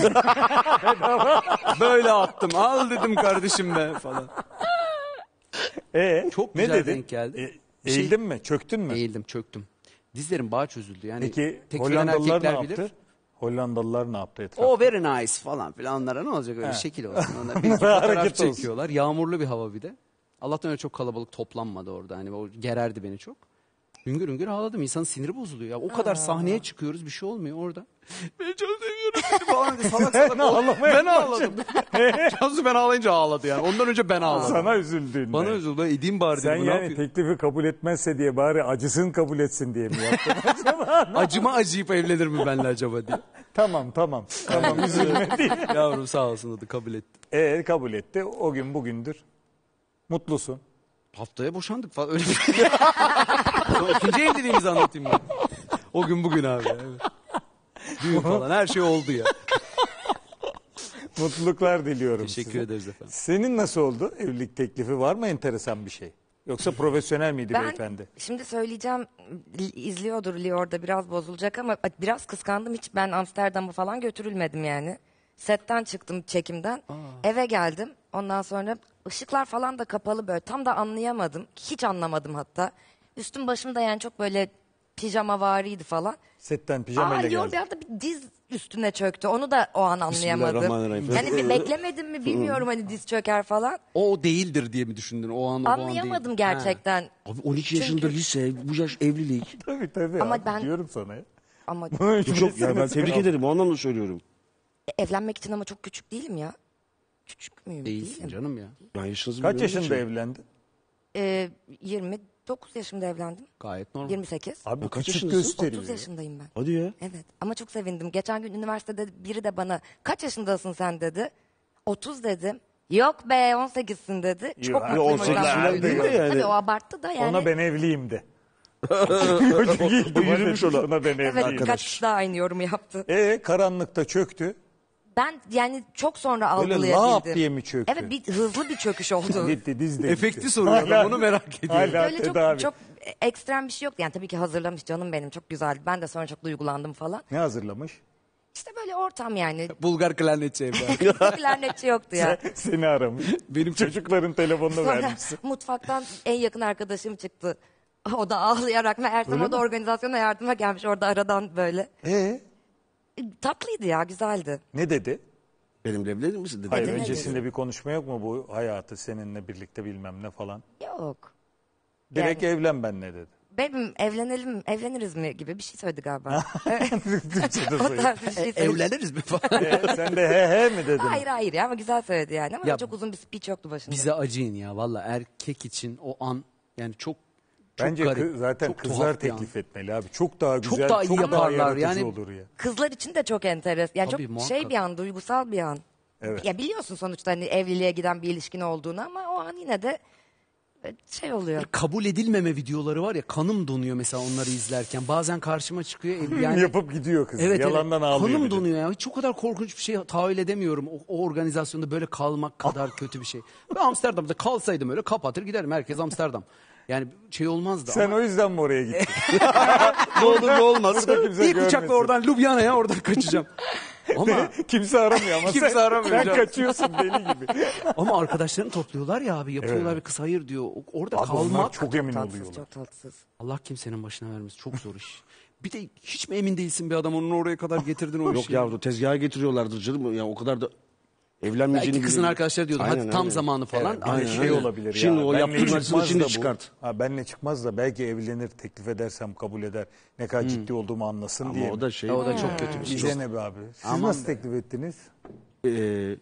Böyle attım. Al dedim kardeşim be falan. E, Çok ne güzel dedin? denk geldi. E, Bir şey- eğildin mi? Çöktün mü? Eğildim çöktüm. Dizlerim bağ çözüldü. Yani Peki tek gelen Hollandalılar ne erkekler yaptı? bilir. Hollandalılar ne yaptı etrafta? O very nice falan filan onlara ne olacak öyle He. şekil olsun. Onlar bir iki fotoğraf Hareket olsun. çekiyorlar. Yağmurlu bir hava bir de. Allah'tan öyle çok kalabalık toplanmadı orada. Hani o gererdi beni çok. Hüngür hüngür ağladım. İnsanın siniri bozuluyor. Ya. O kadar sahneye çıkıyoruz, bir şey olmuyor orada. Beni çok seviyorum seni falan diye salak salak. Ben ağladım. Cansu ben ağlayınca ağladı yani. Ondan önce ben ağladım. Sana üzüldün. Bana üzüldü. Edeyim bari Sen dedim. Ne yani yapayım? teklifi kabul etmezse diye bari acısını kabul etsin diye mi yaptın acaba? Acıma acıyıp evlenir mi benimle acaba diye. Tamam tamam. Tamam üzülme diye. Yavrum sağ olsun hadi kabul etti. Ee, kabul etti. O gün bugündür. Mutlusun. Haftaya boşandık falan öyle bir şey. İkinci evliliğimizi anlatayım ben. O gün bugün abi. Evet. Düğün falan her şey oldu ya. Mutluluklar diliyorum Teşekkür size. ederiz efendim. Senin nasıl oldu? Evlilik teklifi var mı enteresan bir şey? Yoksa profesyonel miydi Ben beyefendi? şimdi söyleyeceğim, izliyordur Lee orada, biraz bozulacak ama biraz kıskandım. Hiç ben Amsterdam'a falan götürülmedim yani. Setten çıktım çekimden. Eve geldim. Ondan sonra ışıklar falan da kapalı böyle. Tam da anlayamadım. Hiç anlamadım hatta. Üstüm başım da yani çok böyle pijamavariydi falan. Setten Aa pijamayla Leo geldi. bir anda bir diz üstüne çöktü. Onu da o an anlayamadım. Bismillahirrahmanirrahim. Yani bir beklemedim mi bilmiyorum, hani diz çöker falan. O değildir diye mi düşündün? O an o an değil. Anlayamadım gerçekten. Abi on iki yaşında Çünkü- lise, bu yaş evlilik. Tabii tabii. Ama abi, ben- diyorum sana ya. Ama Bu çok ya ben tebrik ederim. O anlamda söylüyorum. evlenmek için ama çok küçük değilim ya. Küçük müyüm? Değilsin Değilim. canım ya. Yani yaşınızı Kaç bilmiyorum yaşında için. evlendin? Ee, yirmi dokuz yaşımda evlendim. Gayet normal. yirmi sekiz. Abi kaç küçük yaşındasın? gösteriyor. otuz yaşındayım ben. Hadi ya. Evet ama çok sevindim. Geçen gün üniversitede biri de bana kaç yaşındasın sen dedi. otuz dedim. Yok be on sekizsin dedi. Çok Yok, mutluyum on sekiz hocam. falan değil mi yani? Tabii o abarttı da yani. Ona ben evliyim de. Çocuk iyi yürümüş ona. Ona ben Evet evliyim. birkaç kişi daha aynı yorum yaptı. E karanlıkta çöktü. Ben yani çok sonra Böyle algılayabildim. lap diye mi çöktü? Evet bir hızlı bir çöküş oldu. Gitti diz de Efekti gitti. soruyor Hala- adam, onu merak ediyorum. Hala Öyle çok, tedavi. çok ekstrem bir şey yoktu. Yani tabii ki hazırlamış canım benim, çok güzeldi. Ben de sonra çok duygulandım falan. Ne hazırlamış? İşte böyle ortam yani. Bulgar klarnetçi evde. Klarnetçi yoktu ya. Seni aramış. Benim Çocukların telefonunu Sonra vermişsin. mutfaktan en yakın arkadaşım çıktı. O da ağlayarak, meğersem o da organizasyona yardıma gelmiş orada aradan böyle. E E, Tatlıydı ya, güzeldi. ne dedi? Benimle evlenir misin dedi. Hayır Dedi, ne öncesinde bir konuşma yok mu bu hayatı seninle birlikte bilmem ne falan? Yok. Direkt evlen benle dedi. Benim evlenelim, evleniriz mi gibi bir şey söyledi galiba. Türkçe'de o söyledi. tarz bir şey söyledi. Evleniriz mi falan. E, sen de he he mi dedin? Hayır hayır ya, ama güzel söyledi yani. Ama Ya, çok uzun bir speech yoktu başında. Bize acıyın ya valla, erkek için o an yani çok çok Bence garip. kı- zaten çok kızlar tuhaf bir an. teklif etmeli abi. Çok daha Çok güzel, daha iyi çok daha yaparlar. yaratıcı Yani- olur ya. Kızlar için de çok enteresan. Yani Tabii, çok muhakkak. şey bir an, duygusal bir an. Evet. Ya biliyorsun sonuçta hani evliliğe giden bir ilişkin olduğunu, ama o an yine de şey oluyor. Kabul edilmeme videoları var ya, kanım donuyor mesela onları izlerken. Bazen karşıma çıkıyor. ev- Yani, Yapıp gidiyor kız. evet, Yalandan evet. ağlıyor. Kanım bir de. donuyor ya. Hiç o kadar korkunç bir şey tahayyül edemiyorum. O, o organizasyonda böyle kalmak kadar kötü bir şey. Ben Amsterdam'da kalsaydım öyle kapatır giderim. Herkes Amsterdam. Yani şey olmazdı Sen ama. o yüzden mi oraya gittin? Ne olur ne olmaz. Burada kimse İlk uçakla görmesin. oradan Ljubljana'ya oradan kaçacağım. Ama Kimse aramıyor ama Kimse sen, aramıyor sen canım. kaçıyorsun deli gibi. ama arkadaşlarını topluyorlar ya abi. Yapıyorlar Evet. bir kız hayır diyor. O- Orada Abi onlar kalmak. çok emin Tatsız, oluyorlar. çok tatsız. Allah kimsenin başına vermesin. Çok zor iş. Bir de hiç mi emin değilsin bir adam onu oraya kadar getirdin o Yok işi? yavrum tezgaha getiriyorlardır canım. Ya o kadar da evlenmeyeceğini Belki kızın biliyor. arkadaşları diyordu. Aynen, Hadi tam aynen. zamanı falan. Evet, bir de Aynen, şey aynen. olabilir Şimdi ya. o benle yaptığın acısını çıkmaz şimdi da bu. çıkart. Ha, benle çıkmaz da belki evlenir, teklif edersem kabul eder. Ne kadar ciddi olduğumu anlasın diye. Ama o da şey. O da çok kötü bir şey. Bize ne be abi? Siz Aman nasıl be. teklif ettiniz? Ee,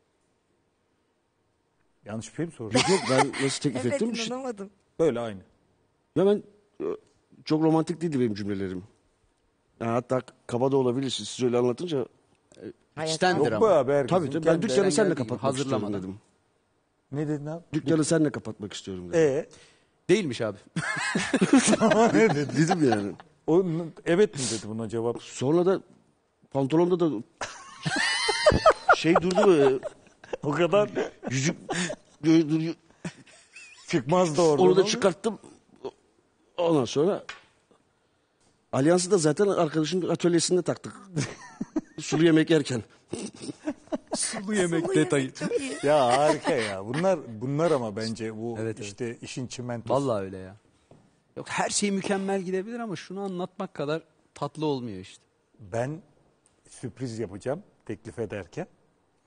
Yanlış bir şey mi sordum? yok yok ben nasıl teklif Evet, ettim? inanamadım. Böyle aynı. Ya ben e, çok romantik değildi benim cümlelerim. Yani hatta kaba da olabilir siz öyle anlatınca. İçtendir Yok be ama. abi herkesin Tabii tabii ben kendi- dükkanı senle geldiği gibi kapatmak istiyorum hazırlamadan. dedim. Ne dedin abi? Dükkanı senle kapatmak istiyorum dedim. Ee, Değilmiş abi. ne dedi? Dedim yani. O, evet mi dedi buna cevap? Sonra da pantolonda da şey durdu böyle O kadar yüzük böyle duruyor. çıkmaz da orada. Onu da çıkarttım. Ondan sonra Alyans'ı da zaten arkadaşımın atölyesinde taktık. Sulu yemek yerken. Bu yemek detayı. Çok iyi. Ya harika ya. Bunlar bunlar ama bence bu Evet, evet. işte işin çimentosu. Vallahi öyle ya. Yok her şey mükemmel gidebilir ama şunu anlatmak kadar tatlı olmuyor işte. Ben sürpriz yapacağım teklif ederken.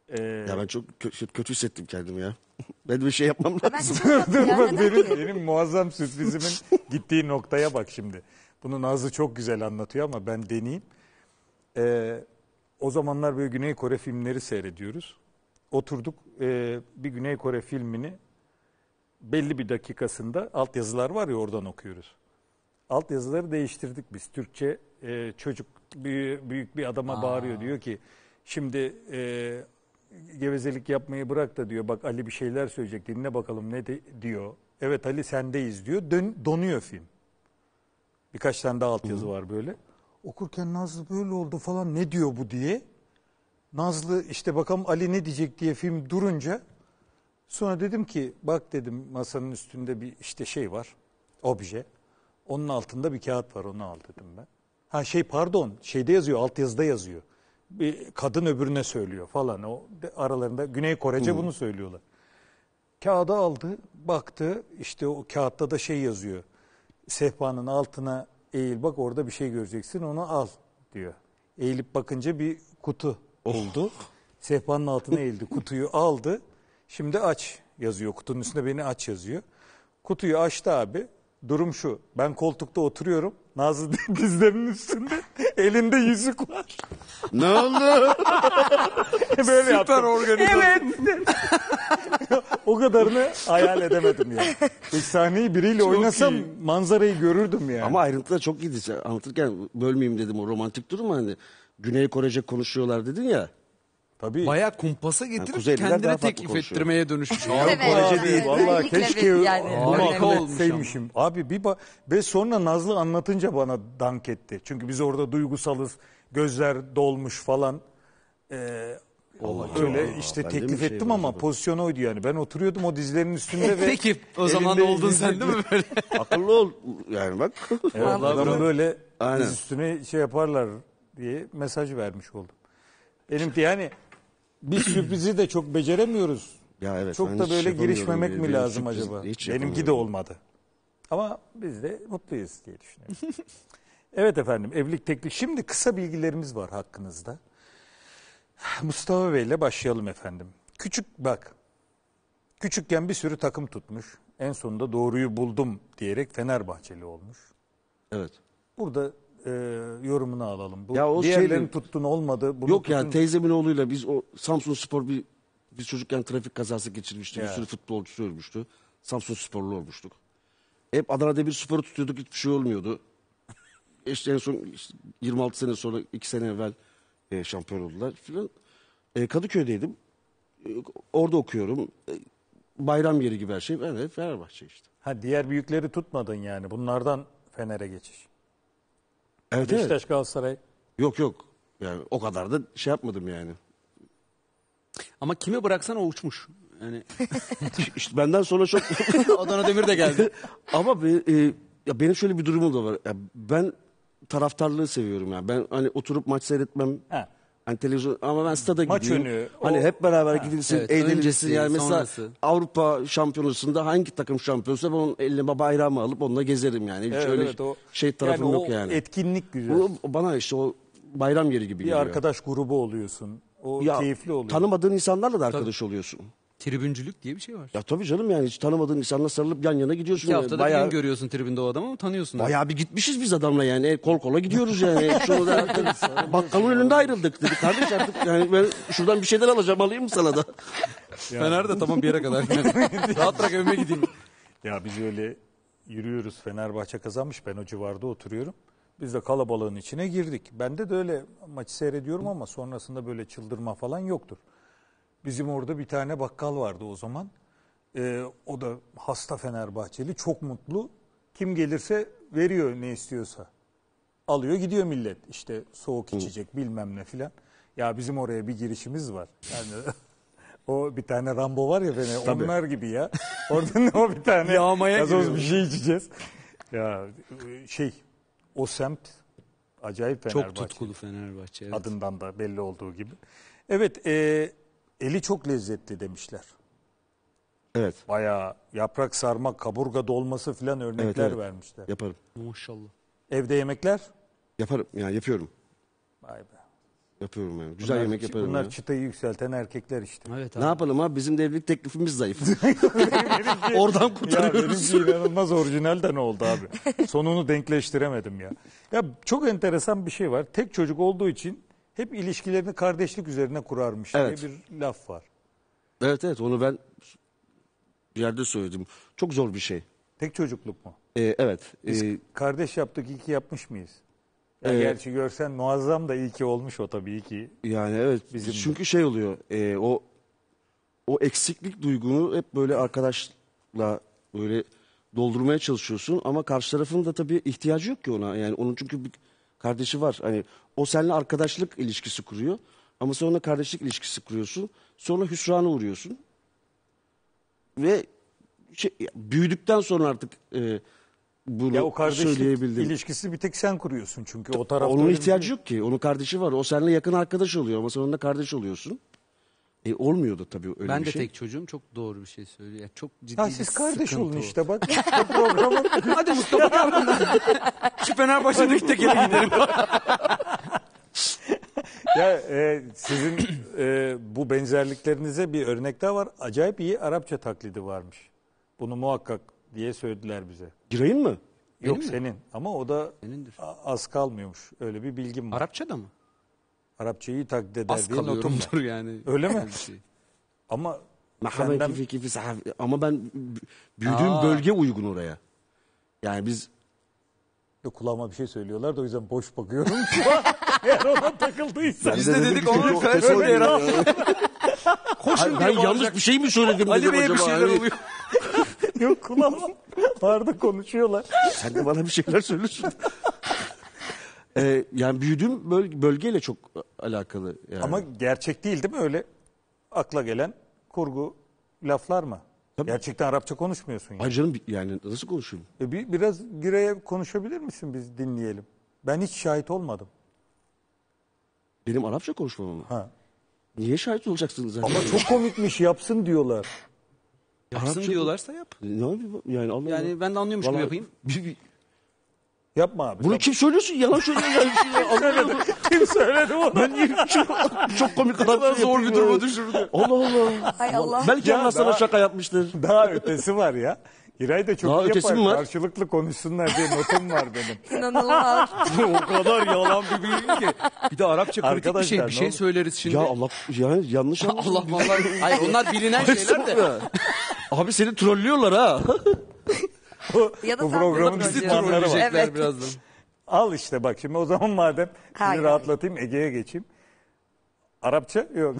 Ee, Ya ben çok kö- kötü hissettim kendimi ya. Ben de bir şey yapmam Ben lazım. çok tatlı ya, Bak neden benim, ki? benim muazzam sürprizimin gittiği noktaya bak şimdi. Bunu Nazlı çok güzel anlatıyor ama ben deneyeyim. Ee, o zamanlar böyle Güney Kore filmleri seyrediyoruz. Oturduk e, bir Güney Kore filmini belli bir dakikasında altyazılar var ya oradan okuyoruz. Altyazıları değiştirdik biz. Türkçe e, çocuk büyük, büyük bir adama bağırıyor diyor ki şimdi e, gevezelik yapmayı bırak da diyor bak Ali bir şeyler söyleyecek dinle bakalım ne de, diyor. Evet Ali sendeyiz diyor. Dön, donuyor film. Birkaç tane daha altyazı var böyle. Okurken Nazlı böyle oldu falan ne diyor bu diye. Nazlı işte bakalım Ali ne diyecek diye film durunca sonra dedim ki bak dedim masanın üstünde bir işte şey var obje. Onun altında bir kağıt var onu al dedim ben. Ha şey pardon şeyde yazıyor altyazıda yazıyor. Bir kadın öbürüne söylüyor falan o de, aralarında Güney Korece bunu söylüyorlar. Kağıdı aldı baktı işte o kağıtta da şey yazıyor. Sehpanın altına eğil bak orada bir şey göreceksin onu al diyor. Eğilip bakınca bir kutu oldu. Sehpanın altına eğildi kutuyu aldı. Şimdi aç yazıyor kutunun üstünde beni aç yazıyor. Kutuyu açtı abi. Durum şu ben koltukta oturuyorum. Nazlı dizlerinin üstünde elinde yüzük var. Ne oldu? Böyle yaptım. organize. Evet. O kadarını hayal edemedim yani. İlk sahneyi biriyle oynasam manzarayı görürdüm yani. Ama ayrıntılar çok iyiydi. Sen anlatırken bölmeyeyim dedim o romantik durum hani. Güney Korece konuşuyorlar dedin ya. Tabii. Bayağı kumpasa getirip Kuzeyliler kendine daha farklı teklif konuşuyor. ettirmeye dönüşmüş. Evet, Korece evet, değil. evet. Vallahi Özellikle keşke bir yani. bunu Harika akıl olmuş etseymişim. Abi bir ba- ve sonra Nazlı anlatınca bana dank etti. Çünkü biz orada duygusalız. Gözler dolmuş falan. Ee, öyle işte ben de teklif mi şey ettim ama acaba? pozisyon oydu yani. Ben oturuyordum o dizlerin üstünde ve Peki o zaman elinde oldun sen değil mi böyle? Akıllı ol yani bak. Evet, adamı böyle Aynen. diz üstüne şey yaparlar diye mesaj vermiş oldum. Benim de yani bir sürprizi de çok beceremiyoruz. Ya evet, çok ben da hiç böyle yapamıyorum. girişmemek mi Benim lazım sürpriz acaba? hiç Benimki de yapamıyorum. olmadı. Ama biz de mutluyuz diye düşünüyorum. Evet efendim evlilik teklif. Şimdi kısa bilgilerimiz var hakkınızda. Mustafa Bey ile başlayalım efendim. Küçük bak. Küçükken bir sürü takım tutmuş. En sonunda doğruyu buldum diyerek Fenerbahçeli olmuş. Evet. Burada e, yorumunu alalım. Bu Ya o diğerlerin şeyle- tuttun olmadı. Bunu Yok yani tutun- teyzemin oğluyla biz o Samsun Spor bir biz çocukken trafik kazası geçirmiştik. Ya. Bir sürü futbolcu ölmüştü. Samsun Sporlu olmuştuk. Hep Adana Demirspor'u tutuyorduk hiçbir şey olmuyordu. İşte en son işte yirmi altı sene sonra iki sene evvel e, şampiyon oldular filan. E, Kadıköy'deydim. E, orada okuyorum. E, bayram yeri gibi her şey. Ben de Fenerbahçe işte. Ha, diğer büyükleri tutmadın yani. Bunlardan Fener'e geçiş. Evet, evet. Beşiktaş, Galatasaray. Yok yok. Yani o kadar da şey yapmadım yani. Ama kime bıraksan o uçmuş. Yani İşte benden sonra çok Adana Demir de geldi. ama be- e, ya benim şöyle bir durumum da var. Ya ben taraftarlığı seviyorum yani. Ben hani oturup maç seyretmem. Ha. Hani televizyon ama ben stada Maç gideyim. önü, Hani o- hep beraber gidilsin, Evet, eğlenilsin. öncesi, Yani mesela sonrası. Avrupa Şampiyonası'nda hangi takım şampiyonsa ben onun eline bayrağımı alıp onunla gezerim yani. Hiç Evet, öyle evet, o- şey tarafım yani yok o yani. etkinlik güzel. Bu bana işte o bayram yeri gibi Bir geliyor. arkadaş grubu oluyorsun. O Ya, keyifli oluyor. tanımadığın insanlarla da arkadaş oluyorsun. Tribüncülük diye bir şey var. Ya tabii canım yani hiç tanımadığın insanla sarılıp yan yana gidiyorsun. İki yani. haftada Bayağı- bir gün görüyorsun tribünde o adamı ama tanıyorsun. Bayağı bir gitmişiz biz adamla yani. El kol kola gidiyoruz yani. Şunu da bakkalın önünde ayrıldık dedi. Kardeş artık yani ben şuradan bir şeyler alacağım alayım mı sana da? Fener de tamam bir yere kadar. Rahat bırak evime gideyim. Ya biz öyle yürüyoruz. Fenerbahçe kazanmış. Ben o civarda oturuyorum. Biz de kalabalığın içine girdik. Bende de öyle maçı seyrediyorum ama sonrasında böyle çıldırma falan yoktur. Bizim orada bir tane bakkal vardı o zaman. Ee, o da hasta Fenerbahçeli. Çok mutlu. Kim gelirse veriyor ne istiyorsa. Alıyor gidiyor millet. İşte soğuk içecek bilmem ne filan. Ya bizim oraya bir girişimiz var. Yani o bir tane Rambo var ya Fener. Onlar gibi ya. Orada ne o bir tane Yağmaya gazoz giriyor. bir şey içeceğiz. Ya şey o semt acayip Fenerbahçe. Çok tutkulu Fenerbahçe. Evet. Adından da belli olduğu gibi. Evet e, eli çok lezzetli demişler. Evet. Bayağı yaprak sarma, kaburga dolması filan örnekler Evet, evet. vermişler. Yaparım. Maşallah. Evde yemekler? Yaparım yani yapıyorum. Vay be. Yapıyorum yani. Güzel Bunlar- yemek yaparım. Bunlar ya. çıtayı yükselten erkekler işte. Evet Ne abi. yapalım abi? Bizim de evlilik teklifimiz zayıf. Oradan Ya kurtarıyoruz. benimki inanılmaz orijinal de ne oldu abi? Sonunu denkleştiremedim ya. Ya çok enteresan bir şey var. Tek çocuk olduğu için hep ilişkilerini kardeşlik üzerine kurarmış Evet. diye bir laf var. Evet evet onu ben bir yerde söyledim. Çok zor bir şey. Tek çocukluk mu? Ee, evet. Biz ee, kardeş yaptık, iyi ki yapmış mıyız? Ya Evet. gerçi görsen muazzam da iyi ki olmuş o tabii ki. yani evet. Bizim de. Çünkü şey oluyor. ee, o o eksiklik duygunu hep böyle arkadaşla böyle doldurmaya çalışıyorsun ama karşı tarafın da tabii ihtiyacı yok ki ona. Yani onun çünkü bir kardeşi var. Hani o seninle arkadaşlık ilişkisi kuruyor ama sonra kardeşlik ilişkisi kuruyorsun. Sonra hüsrana uğruyorsun. Ve şey, büyüdükten sonra artık e, bunu Ya o kardeşlik söyleyebildim. ilişkisi bir tek sen kuruyorsun çünkü o tarafta Onun öyle bir ihtiyacı şey- yok ki. Onun kardeşi var. O seninle yakın arkadaş oluyor ama sonra kardeş oluyorsun. E olmuyordu tabii öyle Ben bir de şey. tek çocuğum, çok doğru bir şey söylüyor. Ya çok ciddi Ya bir siz kardeş sıkıntı olun o. işte bak. Bu programın Hadi Mustafa gel bundan. Şu Fenerbahçe'deki tekere gidelim. ya e, sizin e, bu benzerliklerinize bir örnek daha var. Acayip iyi Arapça taklidi varmış. Bunu muhakkak diye söylediler bize. Girayın mı? Yok mi? senin ama o da Senindir. a- az kalmıyormuş. Öyle bir bilgim var. Arapça da mı? Arapçayı iyi taklit eder Az diye notum var. kalıyorumdur yani. Öyle mi? Bir şey. Ama Merhaba senden- kifi kifi sahabi. Ama ben b- büyüdüğüm Aa. bölge uygun oraya. Yani biz kulağıma bir şey söylüyorlar da o yüzden boş bakıyorum şu an. Eğer ona takıldıysa. Biz de dedim dedik ki, onun çok felsefe öyle yarar. ya. Koşun Ben diye yanlış bağıracak. bir şey mi söyledim Ali dedim Bey'e bir acaba? şeyler Hani oluyor. Yok kulağım vardı konuşuyorlar. Sen de bana bir şeyler söylüyorsun. Ee, yani büyüdüğüm böl- bölgeyle çok alakalı. Yani. Ama gerçek değil değil mi öyle akla gelen kurgu laflar mı? Tabii. Gerçekten Arapça konuşmuyorsun ya. Ay canım yani nasıl konuşuyorum? E bir, biraz Giray'a konuşabilir misin biz dinleyelim. Ben hiç şahit olmadım. Benim Arapça konuşmam mı? Ha. Niye şahit olacaksınız zaten? Ama çok komikmiş yapsın diyorlar. Yapsın Arapça- diyorlarsa yap. Ne yapayım? Yani Allah Yani Allah. ben de anlıyormuş gibi Vallahi- yapayım. Bir- bir- Yapma abi. Bunu Bunu kim söylüyorsun? Yalan söylüyor. Yani bir şey anlamadım. kim söyledi onu? Ben niye çok, çok komik Arapça zor bir yapayım duruma ya? düşürdü. Allah Allah. Hay Allah. Belki Ya Allah sana daha- şaka yapmıştır. Daha ötesi var ya. Giray da çok Daha iyi ötesi yapar. mi var? Karşılıklı konuşsunlar diye notum var benim. İnanılmaz. O kadar yalan bir bilgi ki. Bir de Arapça kritik bir Arkadaşlar, şey. ne Bir şey olur? söyleriz şimdi. Ya Allah yani yanlış anladın. Allah vallahi. Hayır onlar bilinen şeyler de. Abi seni trollüyorlar ha. Ya da Bu sen programın bizi düşmanları var. trolleyeceksin. Trolleyecekler Evet. birazdan. Al işte bak şimdi o zaman madem sizi Hayır, rahatlatayım Ege'ye geçeyim. Arapça yok.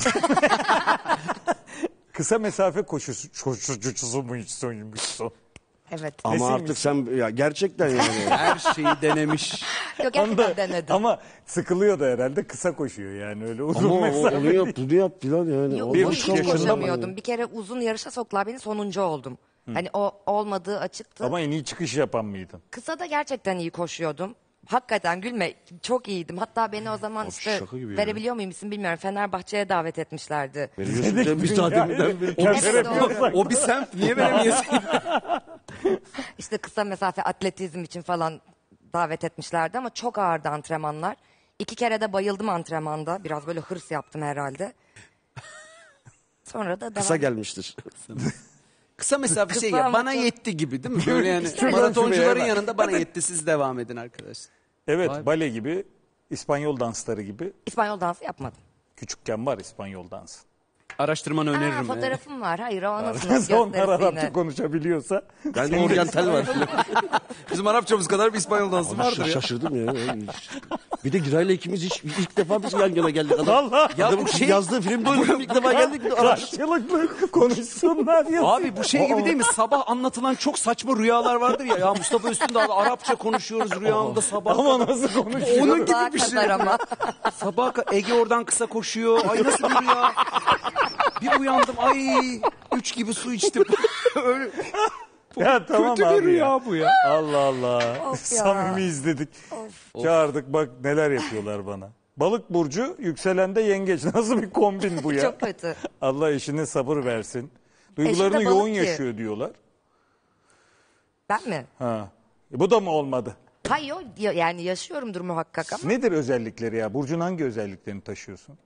Kısa mesafe koşusu koşucusu muymuşsun? Evet. Ama Nesiymiş? artık sen ya gerçekten yani. Her şeyi denemiş. Yok Onu da- gerçekten denedim. ama sıkılıyor da herhalde kısa koşuyor yani öyle uzun Ama o- mesafe. onu yap bunu yap filan yani. Yok, Bir o buçuk hiç yaşında mı? koşamıyordum. Bir kere uzun yarışa soktular beni, sonuncu oldum. Hani o olmadığı açıktı. Ama en iyi çıkış yapan mıydın? Kısa da gerçekten iyi koşuyordum. Hakikaten gülme, çok iyiydim. Hatta beni o zaman Abi işte şaka gibi ya. verebiliyor muyum isim bilmiyorum. Fenerbahçe'ye davet etmişlerdi. Veriyorsun canım bir daha deminden beri. Kendi Evet, yapıyorsak. O bir semt. Niye veremeyesin? İşte kısa mesafe atletizm için falan davet etmişlerdi ama çok ağırdı antrenmanlar. İki kere de bayıldım antrenmanda. Biraz böyle hırs yaptım herhalde. Sonra da devam. Kısa gelmiştir. Kısa mesafe şey Kısa ya. ama Bana çok- yetti gibi değil mi? Böyle yani İşte maratoncuların şuraya bak. yanında bana yetti, siz devam edin arkadaşlar. Evet Vay be. bale gibi İspanyol dansları gibi İspanyol dansı yapmadım. küçükken var İspanyol dansı. Araştırmanı Aa, öneririm. yani. fotoğrafım var. Hayır o nasıl Onlar gösterisi Arapça yine. konuşabiliyorsa Ben de oryantal var. Bizim Arapçamız kadar bir İspanyol dansı Abi vardır şa- ya. şaşırdım ya. Bir de Giray'la ikimiz hiç, ilk defa biz yan yana geldik. Adam, Vallahi. Ya adamın bu şey- yazdığı filmde oynadım ilk defa geldik. Araş. karşılıklı konuşsunlar ya. Abi bu şey gibi değil mi? Sabah anlatılan çok saçma rüyalar vardır ya. Ya Mustafa Üstündağ Arapça konuşuyoruz rüyamda sabah. Ama nasıl konuşuyor? Onun gibi Sabaha bir şey. kadar ama. Sabah ka- Ege oradan kısa koşuyor. Ay nasıl bir rüya. Bir uyandım. Ay üç gibi su içtim. Öyle Ya tamam kötü abi bir rüya ya. bu ya. Allah Allah. Of ya. Samimi izledik. Çağırdık bak neler yapıyorlar bana. Balık burcu yükselende yengeç. Nasıl bir kombin bu ya? Çok kötü. Allah eşine sabır versin. Duygularını Eşim de balık yoğun ki. yaşıyor diyorlar. Ben mi? Ha. E bu da mı olmadı? Hayır yo- ya- yani yaşıyorumdur muhakkak ama. Nedir özellikleri ya? Burcu'nun hangi özelliklerini taşıyorsun?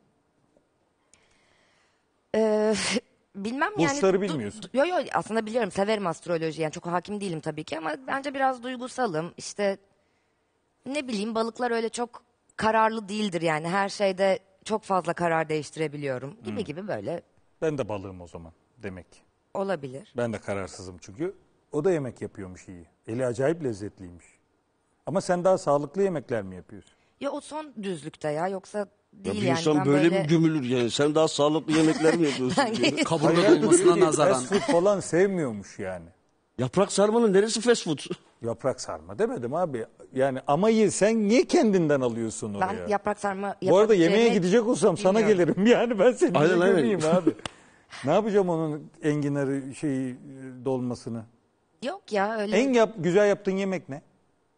Ee, bilmem yani. Burçları du- bilmiyorsun. du- Yo yo aslında biliyorum, severim astroloji, yani çok hakim değilim tabii ki ama bence biraz duygusalım. İşte ne bileyim, balıklar öyle çok kararlı değildir yani, her şeyde çok fazla karar değiştirebiliyorum gibi Hmm. gibi, böyle Ben de balığım o zaman demek ki. olabilir. Ben de kararsızım çünkü. O da yemek yapıyormuş iyi. Eli acayip lezzetliymiş. Ama sen daha sağlıklı yemekler mi yapıyorsun? Ya o son düzlükte ya, yoksa Ya değil bir yani. insan Ben böyle, böyle mi gömülür yani? Sen daha sağlıklı yemekler mi yapıyorsun? diyor. Kaburga Hayır, dolmasına böyle nazaran. Fast food falan sevmiyormuş yani. Yaprak sarmanın neresi fast food? Yaprak sarma demedim abi. Yani amayı sen niye kendinden alıyorsun oraya? ben yaprak sarma Bu arada yemeğe yapabileceğimi gidecek olsam sana bilmiyorum. gelirim. Yani ben seni Aynen, niye aynen. göreyim abi. Ne yapacağım onun enginarı şeyi e, dolmasını? Yok ya öyle. En yap, güzel yaptığın yemek ne?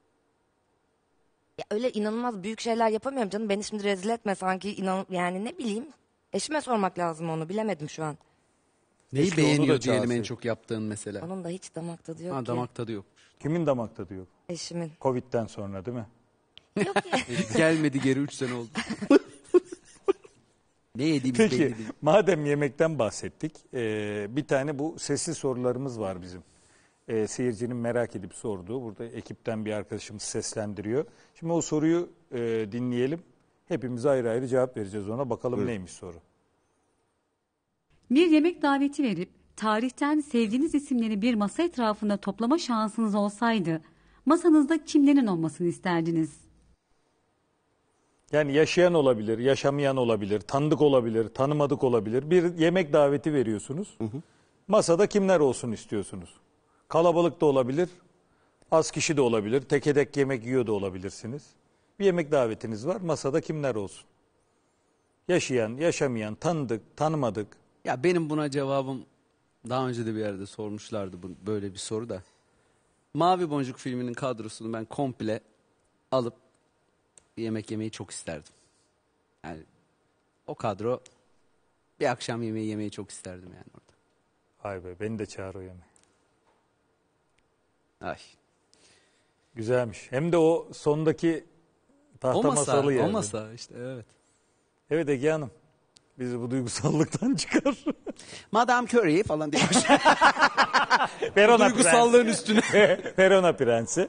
Ya öyle inanılmaz büyük şeyler yapamıyorum canım. Beni şimdi rezil etme sanki, inan yani ne bileyim. Eşime sormak lazım onu, bilemedim şu an. Neyi Keşke onu da beğeniyor diyelim en çağırsaydık. çok yaptığın mesela? Onun da hiç damak tadı yok Ha, ki. damak tadı yok. Kimin damak tadı yok? Eşimin. Covid'den sonra değil mi? Yok ya. Gelmedi geri üç sene oldu. Ne yediğimiz Peki belli değil. madem yemekten bahsettik, e, bir tane bu sesli sorularımız var bizim. E, seyircinin merak edip sorduğu, burada ekipten bir arkadaşımız seslendiriyor. Şimdi o soruyu e, dinleyelim. Hepimiz ayrı ayrı cevap vereceğiz ona. Bakalım Evet. neymiş soru. Bir yemek daveti verip tarihten sevdiğiniz isimleri bir masa etrafında toplama şansınız olsaydı masanızda kimlerin olmasını isterdiniz? Yani yaşayan olabilir, yaşamayan olabilir, tanıdık olabilir, tanımadık olabilir. Bir yemek daveti veriyorsunuz. Masada kimler olsun istiyorsunuz? Kalabalık da olabilir, az kişi de olabilir, teke tek yemek yiyor da olabilirsiniz. Bir yemek davetiniz var, masada kimler olsun? Yaşayan, yaşamayan, tanıdık, tanımadık. Ya benim buna cevabım, daha önce de bir yerde sormuşlardı bu, böyle bir soru da. Mavi Boncuk filminin kadrosunu ben komple alıp bir yemek yemeyi çok isterdim. Yani o kadro, bir akşam yemeği yemeyi çok isterdim yani orada. Vay be, beni de çağır o yemeğe. Ay. Güzelmiş. Hem de o sondaki tahta O masa, masalı o yerde. masa işte, evet. Evet Ege Hanım, bizi bu duygusallıktan çıkar. Madame Curie falan diye. Verona Duygusallığın üstüne. Prensi. Verona Prensi.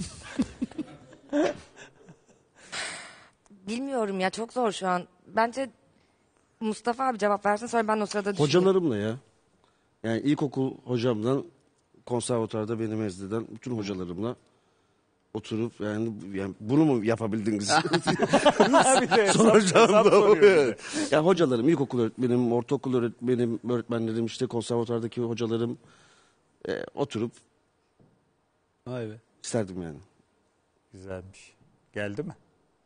Bilmiyorum ya, çok zor şu an. Bence Mustafa abi cevap versin, sonra ben o sırada düşüneyim. Hocalarımla ya. Yani ilkokul hocamdan, konservatuarda beni mezdeden bütün hocalarımla oturup yani, yani bunu mu yapabildiniz? Bir de hesap- Soracağım hesap da o soruyor yani. bize. Ya hocalarım, ilkokul öğretmenim, ortaokul öğretmenim, öğretmenlerim, işte konservatuardaki hocalarım e, oturup Vay be. isterdim yani. Güzelmiş. Geldi mi?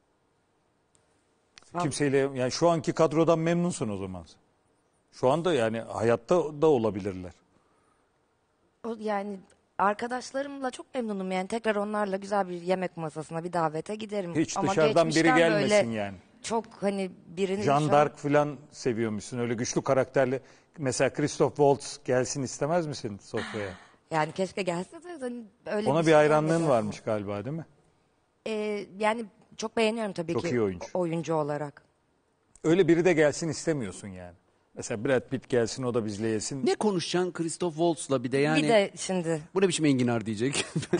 Kimseyle, yani şu anki kadrodan memnunsun o zaman. Şu anda yani hayatta da olabilirler. O yani arkadaşlarımla çok memnunum yani, tekrar onlarla güzel bir yemek masasına, bir davete giderim. Hiç Ama dışarıdan biri geçmişten gelmesin böyle yani. Çok hani birinin şu Jean an- d'Arc falan seviyormuşsun. Öyle güçlü karakterli. Mesela Christoph Waltz gelsin istemez misin sofraya? Yani keşke gelse de hani öyle Ona bir şey hayranlığın gelmedi. varmış galiba değil mi? Ee, yani çok beğeniyorum tabii Çok ki iyi oyuncu. oyuncu olarak. Öyle biri de gelsin istemiyorsun yani. Mesela Brad Pitt gelsin, o da bizle yesin. Ne konuşacaksın Christoph Waltz'la bir de yani. Bir de şimdi Bu ne biçim enginar diyecek.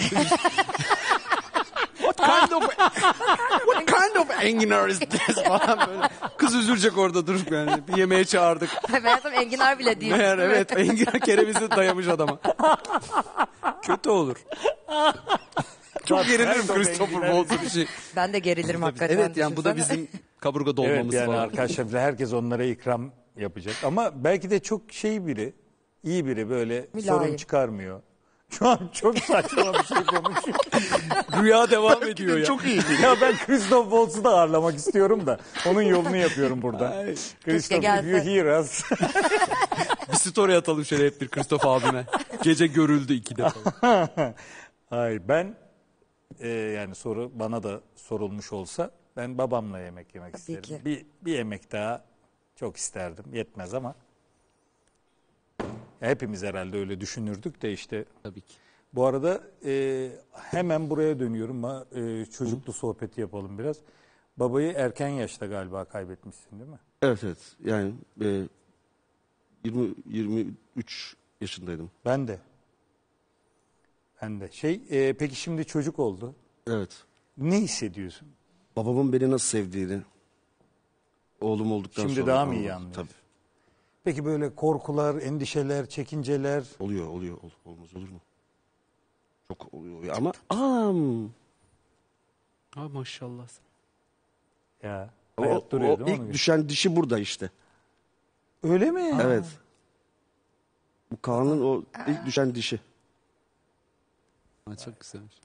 What kind of What kind of enginar is this falan böyle. Kız üzülecek orada durup yani. Bir yemeğe çağırdık. ben tam enginar bile değil. Meğer evet enginar kerevizi dayamış adama. Kötü olur. Çok gerilirim Christopher Waltz'a bir şey. Ben de gerilirim hakikaten. Evet yani bu da düşünsene. bizim kaburga dolmamız Evet yani falan. arkadaşlar herkes onlara ikram yapacak. Ama belki de çok şey biri, iyi biri, böyle Mülayim. sorun çıkarmıyor. Şu an çok saçma bir şey konuşuyor. Rüya devam ediyor ya. Çok iyi. Ya ben Christoph Waltz'u da ağırlamak istiyorum da onun yolunu yapıyorum burada. Christoph, if gelse. you hear us. Bir story atalım şöyle hep bir Christoph abime. Gece görüldü iki defa. Hayır, ben e, yani soru bana da sorulmuş olsa ben babamla yemek yemek Tabii isterim. ki. Bir, bir yemek daha çok isterdim. Yetmez ama hepimiz herhalde öyle düşünürdük de işte Tabii ki. Bu arada e, hemen buraya dönüyorum. Ha, e, çocuklu sohbeti yapalım biraz. Babayı erken yaşta galiba kaybetmişsin değil mi? Evet evet. Yani e, yirmi yirmi üç yaşındaydım. Ben de. Ben de. Şey, e, peki şimdi çocuk oldu. Evet. Ne hissediyorsun? Babamın beni nasıl sevdiğini oğlum olduktan Şimdi sonra daha mı iyi anladım. anlıyorsun? Tabii. Peki böyle korkular, endişeler, çekinceler. Oluyor oluyor. Ol- olmaz olur mu? Çok oluyor ama am. Ha maşallah. Ya. O, Hayat duruyor o değil mi? ilk ona göre? düşen dişi burada işte. Öyle mi? Evet. Bu Kaan'ın o ilk düşen dişi. Ha, çok güzelmiş.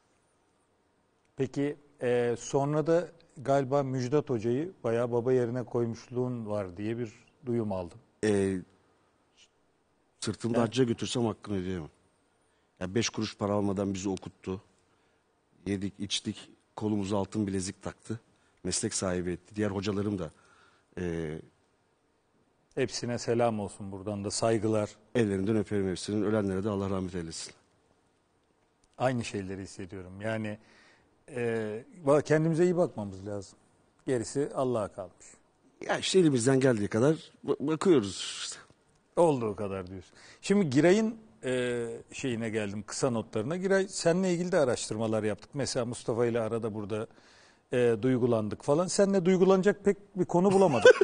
Peki e, sonra da galiba Müjdat Hoca'yı bayağı baba yerine koymuşluğun var diye bir duyum aldım. Ee, sırtımda hacca götürsem hakkını ödeyemem. Ya beş kuruş para almadan bizi okuttu. Yedik, içtik. Kolumuza altın bilezik taktı. Meslek sahibi etti. Diğer hocalarım da e, Hepsine selam olsun buradan da saygılar. ellerinden öperim hepsinin. Ölenlere de Allah rahmet eylesin. Aynı şeyleri hissediyorum. Yani e, valla kendimize iyi bakmamız lazım. Gerisi Allah'a kalmış. Ya işte elimizden geldiği kadar ba- bakıyoruz işte. Olduğu kadar diyorsun. Şimdi Giray'ın e, şeyine geldim, kısa notlarına. Giray, seninle ilgili de araştırmalar yaptık. Mesela Mustafa ile arada burada e, duygulandık falan. Seninle duygulanacak pek bir konu bulamadık.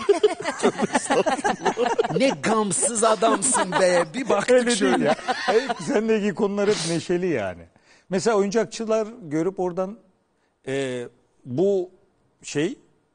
Ne gamsız adamsın be. Bir baktık Öyle değil şöyle. ya. Hayır, seninle ilgili konular hep neşeli yani. Mesela oyuncakçılar görüp oradan e, bu şey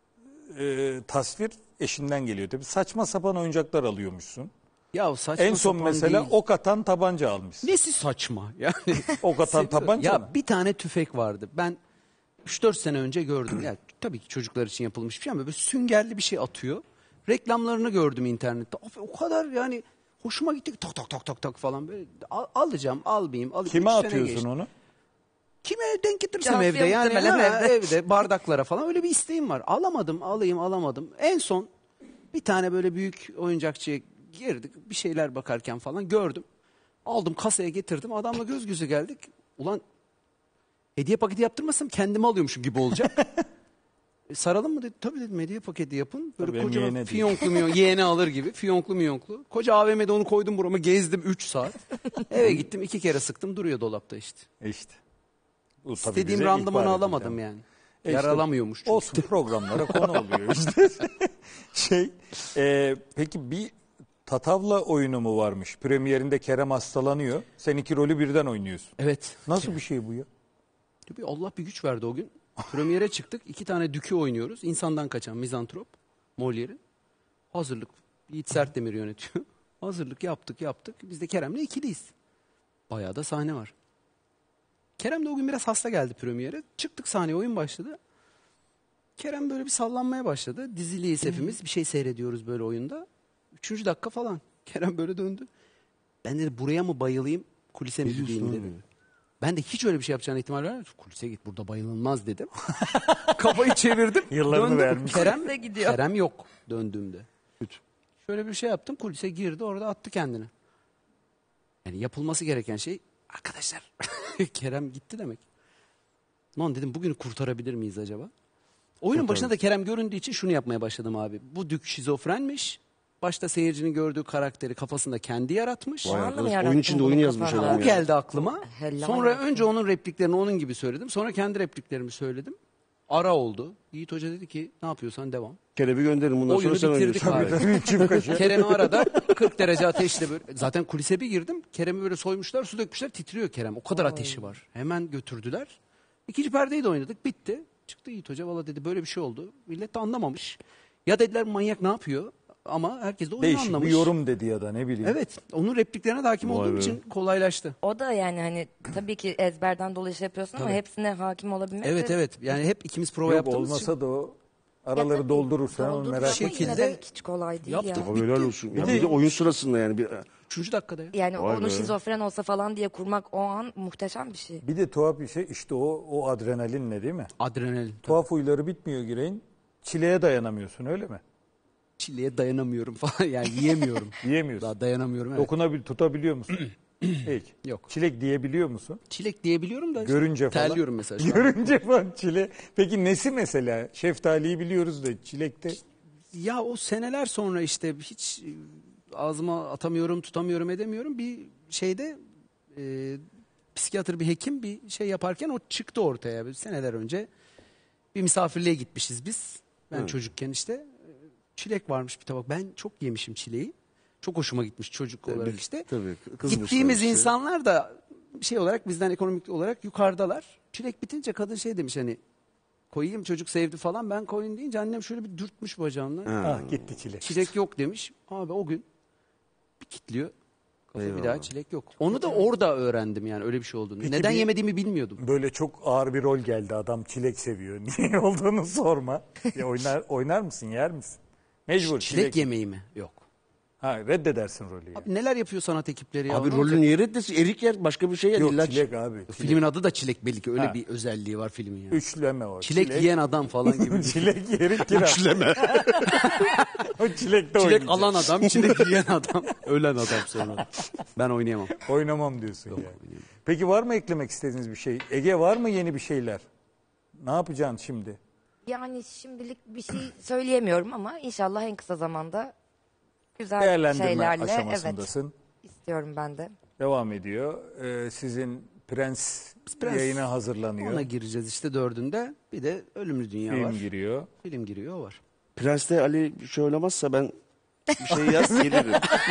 e, tasvir eşinden geliyor. Tabii saçma sapan oyuncaklar alıyormuşsun. Ya o saçma En son sapan mesela değil. ok atan tabanca almışsın. Nesi saçma? Yani Ok atan tabanca ya mı? bir tane tüfek vardı. Ben üç dört sene önce gördüm. Ya tabii ki çocuklar için yapılmış bir şey ama böyle süngerli bir şey atıyor. Reklamlarını gördüm internette. Abi, o kadar yani hoşuma gitti. Tak tak tak tak tak falan böyle Al- alacağım, almayayım. Alayım. Kime Üç sene atıyorsun geçti. onu? Kime denk getirirsem Cansu'ya evde yani muhtemelen ha, evde. evde bardaklara falan öyle bir isteğim var. Alamadım, alayım, alamadım. En son bir tane böyle büyük oyuncakçıya girdik. Bir şeyler bakarken falan gördüm. Aldım, kasaya getirdim. Adamla göz göze geldik. Ulan hediye paketi yaptırmasam kendime alıyormuşum gibi olacak. E, saralım mı dedi. Tabii dedim, hediye paketi yapın. Böyle Tabii, benim kocaman yeğene değil. fiyonklu miyon, yeğeni alır gibi. Fiyonklu miyonklu. Koca A V M'de onu koydum burama, gezdim üç saat. Eve gittim, iki kere sıktım, duruyor dolapta işte. İşte. Bu tabii İstediğim bize randımanı ihbar alamadım edildi. yani. E işte, Yaralamıyormuş çünkü. Olsun, programlara konu oluyor işte. şey, e, peki bir Tatavla oyunu mu varmış? Premierinde Kerem hastalanıyor. Sen iki rolü birden oynuyorsun. Evet. Nasıl bir şey bu ya? Tabii Allah bir güç verdi o gün. Premiere çıktık. İki tane dükü oynuyoruz. İnsandan kaçan mizantrop. Molière'in. Hazırlık. Yiğit Sertdemir yönetiyor. Hazırlık yaptık yaptık. Biz de Kerem'le ikiliyiz. Bayağı da sahne var. Kerem de o gün biraz hasta geldi premiere. Çıktık sahneye, oyun başladı. Kerem böyle bir sallanmaya başladı. Diziliyiz hepimiz. Bir şey seyrediyoruz böyle oyunda. Üçüncü dakika falan. Kerem böyle döndü. Ben dedi buraya mı bayılayım, kulise mi gideyim dedi. Ben de hiç öyle bir şey yapacağına ihtimal vermiyorum. Kulise git, burada bayılınmaz dedim. Kafayı çevirdim. Yıllarını döndüm. vermiş. Kerem, Kulise gidiyor. Kerem yok döndüğümde. Şöyle bir şey yaptım. Kulise girdi, orada attı kendini. Yani yapılması gereken şey, arkadaşlar Kerem gitti demek. Lan dedim, bugünü kurtarabilir miyiz acaba? Oyunun başında da Kerem göründüğü için şunu yapmaya başladım abi. Bu dük şizofrenmiş. Başta seyircinin gördüğü karakteri kafasında kendi yaratmış. Vay Var mı arkadaş, yarattın oyun içinde bunu oyun yazmış kafanda? adam O ya. geldi aklıma. Helal Sonra olsun. önce onun repliklerini onun gibi söyledim. Sonra kendi repliklerimi söyledim. Ara oldu. Yiğit Hoca dedi ki ne yapıyorsan devam. Kerebi gönderin bundan Oyunu sonra sen bitirdik oynuyorsun. abi. Çift kaşı. Kerem'i arada kırk derece ateşle böyle. Zaten kulise bir girdim. Kerem'i böyle soymuşlar, su dökmüşler, titriyor Kerem. O kadar ateşi var. Hemen götürdüler. İkinci perdeyi de oynadık, bitti. Çıktı Yiğit Hoca, valla dedi böyle bir şey oldu. Millet de anlamamış. Ya dediler manyak ne yapıyor? Ama herkes de oyunu Değişik anlamış. bir yorum dedi ya da ne bileyim. Evet, onun repliklerine de hakim Vay olduğum be. için kolaylaştı. O da yani hani tabii ki ezberden dolayı şey yapıyorsun ama Tabii. hepsine hakim olabilmek Evet de- evet, yani hep ikimiz prova Yok yaptığımız olmasa için. da o araları tabii, doldurursan onu doldurursan merak şey- yine etme. şekilde de hiç kolay değil yaptık. ya. Abi helal olsun. Ya Bir bir de- de oyun sırasında yani. Bir, Üçüncü dakikada ya. Yani Vay onu be. şizofren olsa falan diye kurmak o an muhteşem bir şey. Bir de tuhaf bir şey işte o o adrenalinle değil mi? Adrenalin. Tuhaf huyları bitmiyor Giray'ın. Çileye dayanamıyorsun öyle mi? Çileye dayanamıyorum falan, yani yiyemiyorum. Yiyemiyorsun. Daha dayanamıyorum, evet. Dokunabil tutabiliyor musun? Hiç. Yok. Çilek diyebiliyor musun? Çilek diyebiliyorum da işte Görünce falan. terliyorum mesela. Şu an. Görünce falan çile. Peki nesi mesela? Şeftaliyi biliyoruz da çilekte. Ya o seneler sonra işte hiç e, ağzıma atamıyorum, tutamıyorum, edemiyorum. Bir şeyde e, psikiyatr bir hekim bir şey yaparken o çıktı ortaya. Bir seneler önce bir misafirliğe gitmişiz biz. Ben Hı. çocukken işte e, çilek varmış bir tabak. Ben çok yemişim çileği. Çok hoşuma gitmiş çocuk olarak Tabii, işte. tabii, kızmışlar Gittiğimiz işte. insanlar da şey olarak bizden ekonomik olarak yukarıdalar. Çilek bitince kadın şey demiş hani koyayım çocuk sevdi falan. Ben koyun deyince annem şöyle bir dürtmüş bacağımdan. Ah gitti çilek. Çilek yok demiş. Abi o gün bir kitliyor. Kafa bir Eyvallah. daha çilek yok. Onu da orada öğrendim yani öyle bir şey olduğunu. Peki Neden bir- yemediğimi bilmiyordum. Böyle çok ağır bir rol geldi. Adam çilek seviyor. Niye olduğunu sorma. Ya oynar oynar mısın, yer misin? Mecbur Çilek, yemeği mi? Yok. Ha, reddedersin rolü yani. Abi neler yapıyor sanat ekipleri ya? Abi Ne olacak? rolünü yer etmesin. Erik yer başka bir şey yer. Yok İlla çilek abi. Çilek. Filmin adı da Çilek belli ki. Öyle Ha. bir özelliği var filmin ya. Üçleme o. Çilek, yiyen adam falan gibi. çilek yeri kira. Üçleme. O çilekte Çilek oynayacak. alan adam, çilek yiyen adam, ölen adam sonra. Ben oynayamam. Oynamam diyorsun yani. Peki var mı eklemek istediğiniz bir şey? Ege var mı yeni bir şeyler? Ne yapacaksın şimdi? Yani şimdilik bir şey söyleyemiyorum ama inşallah en kısa zamanda güzel Değerlendirme şeylerle evet aşamasındasın. istiyorum ben de. Devam ediyor. Ee, sizin Prens, Prens yayına hazırlanıyor. Ona gireceğiz işte dördünde. Bir de Ölümlü Dünya Film var. giriyor. Film giriyor o var. Prens'te Ali bir şey oynamazsa ben bir şey yaz gelirim.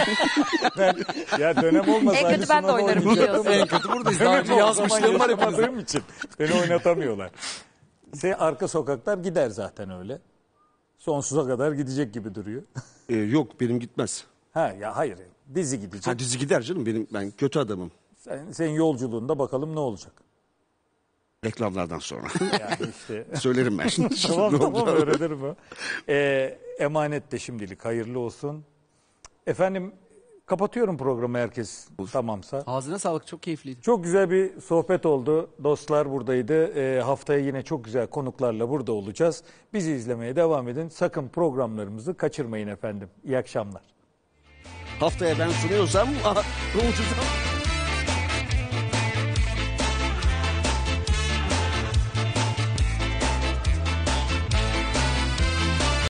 Ya dönem olmasa En Ali kötü ben de Sunal oynarım oynayacak. biliyorsun. En kötü buradayız. Daha Dönem önce o zaman yazmışlığım var hepimizin. yaşamadığım için beni oynatamıyorlar. Sen arka sokaklar gider zaten öyle. Sonsuza kadar gidecek gibi duruyor. Ee, yok benim gitmez. Ha ya hayır. Dizi gidecek. Ha dizi gider canım benim ben kötü adamım. Sen, senin yolculuğunda bakalım ne olacak. Reklamlardan sonra. Yani işte. Söylerim ben. tamam Ne tamam olacak? öğrenirim o. Ee, emanet de şimdilik hayırlı olsun. Efendim kapatıyorum programı herkes tamamsa. Ağzına sağlık, çok keyifliydi. Çok güzel bir sohbet oldu. Dostlar buradaydı. Ee, haftaya yine çok güzel konuklarla burada olacağız. Bizi izlemeye devam edin. Sakın programlarımızı kaçırmayın efendim. İyi akşamlar. Haftaya ben sunuyorsam aha, ne olacak?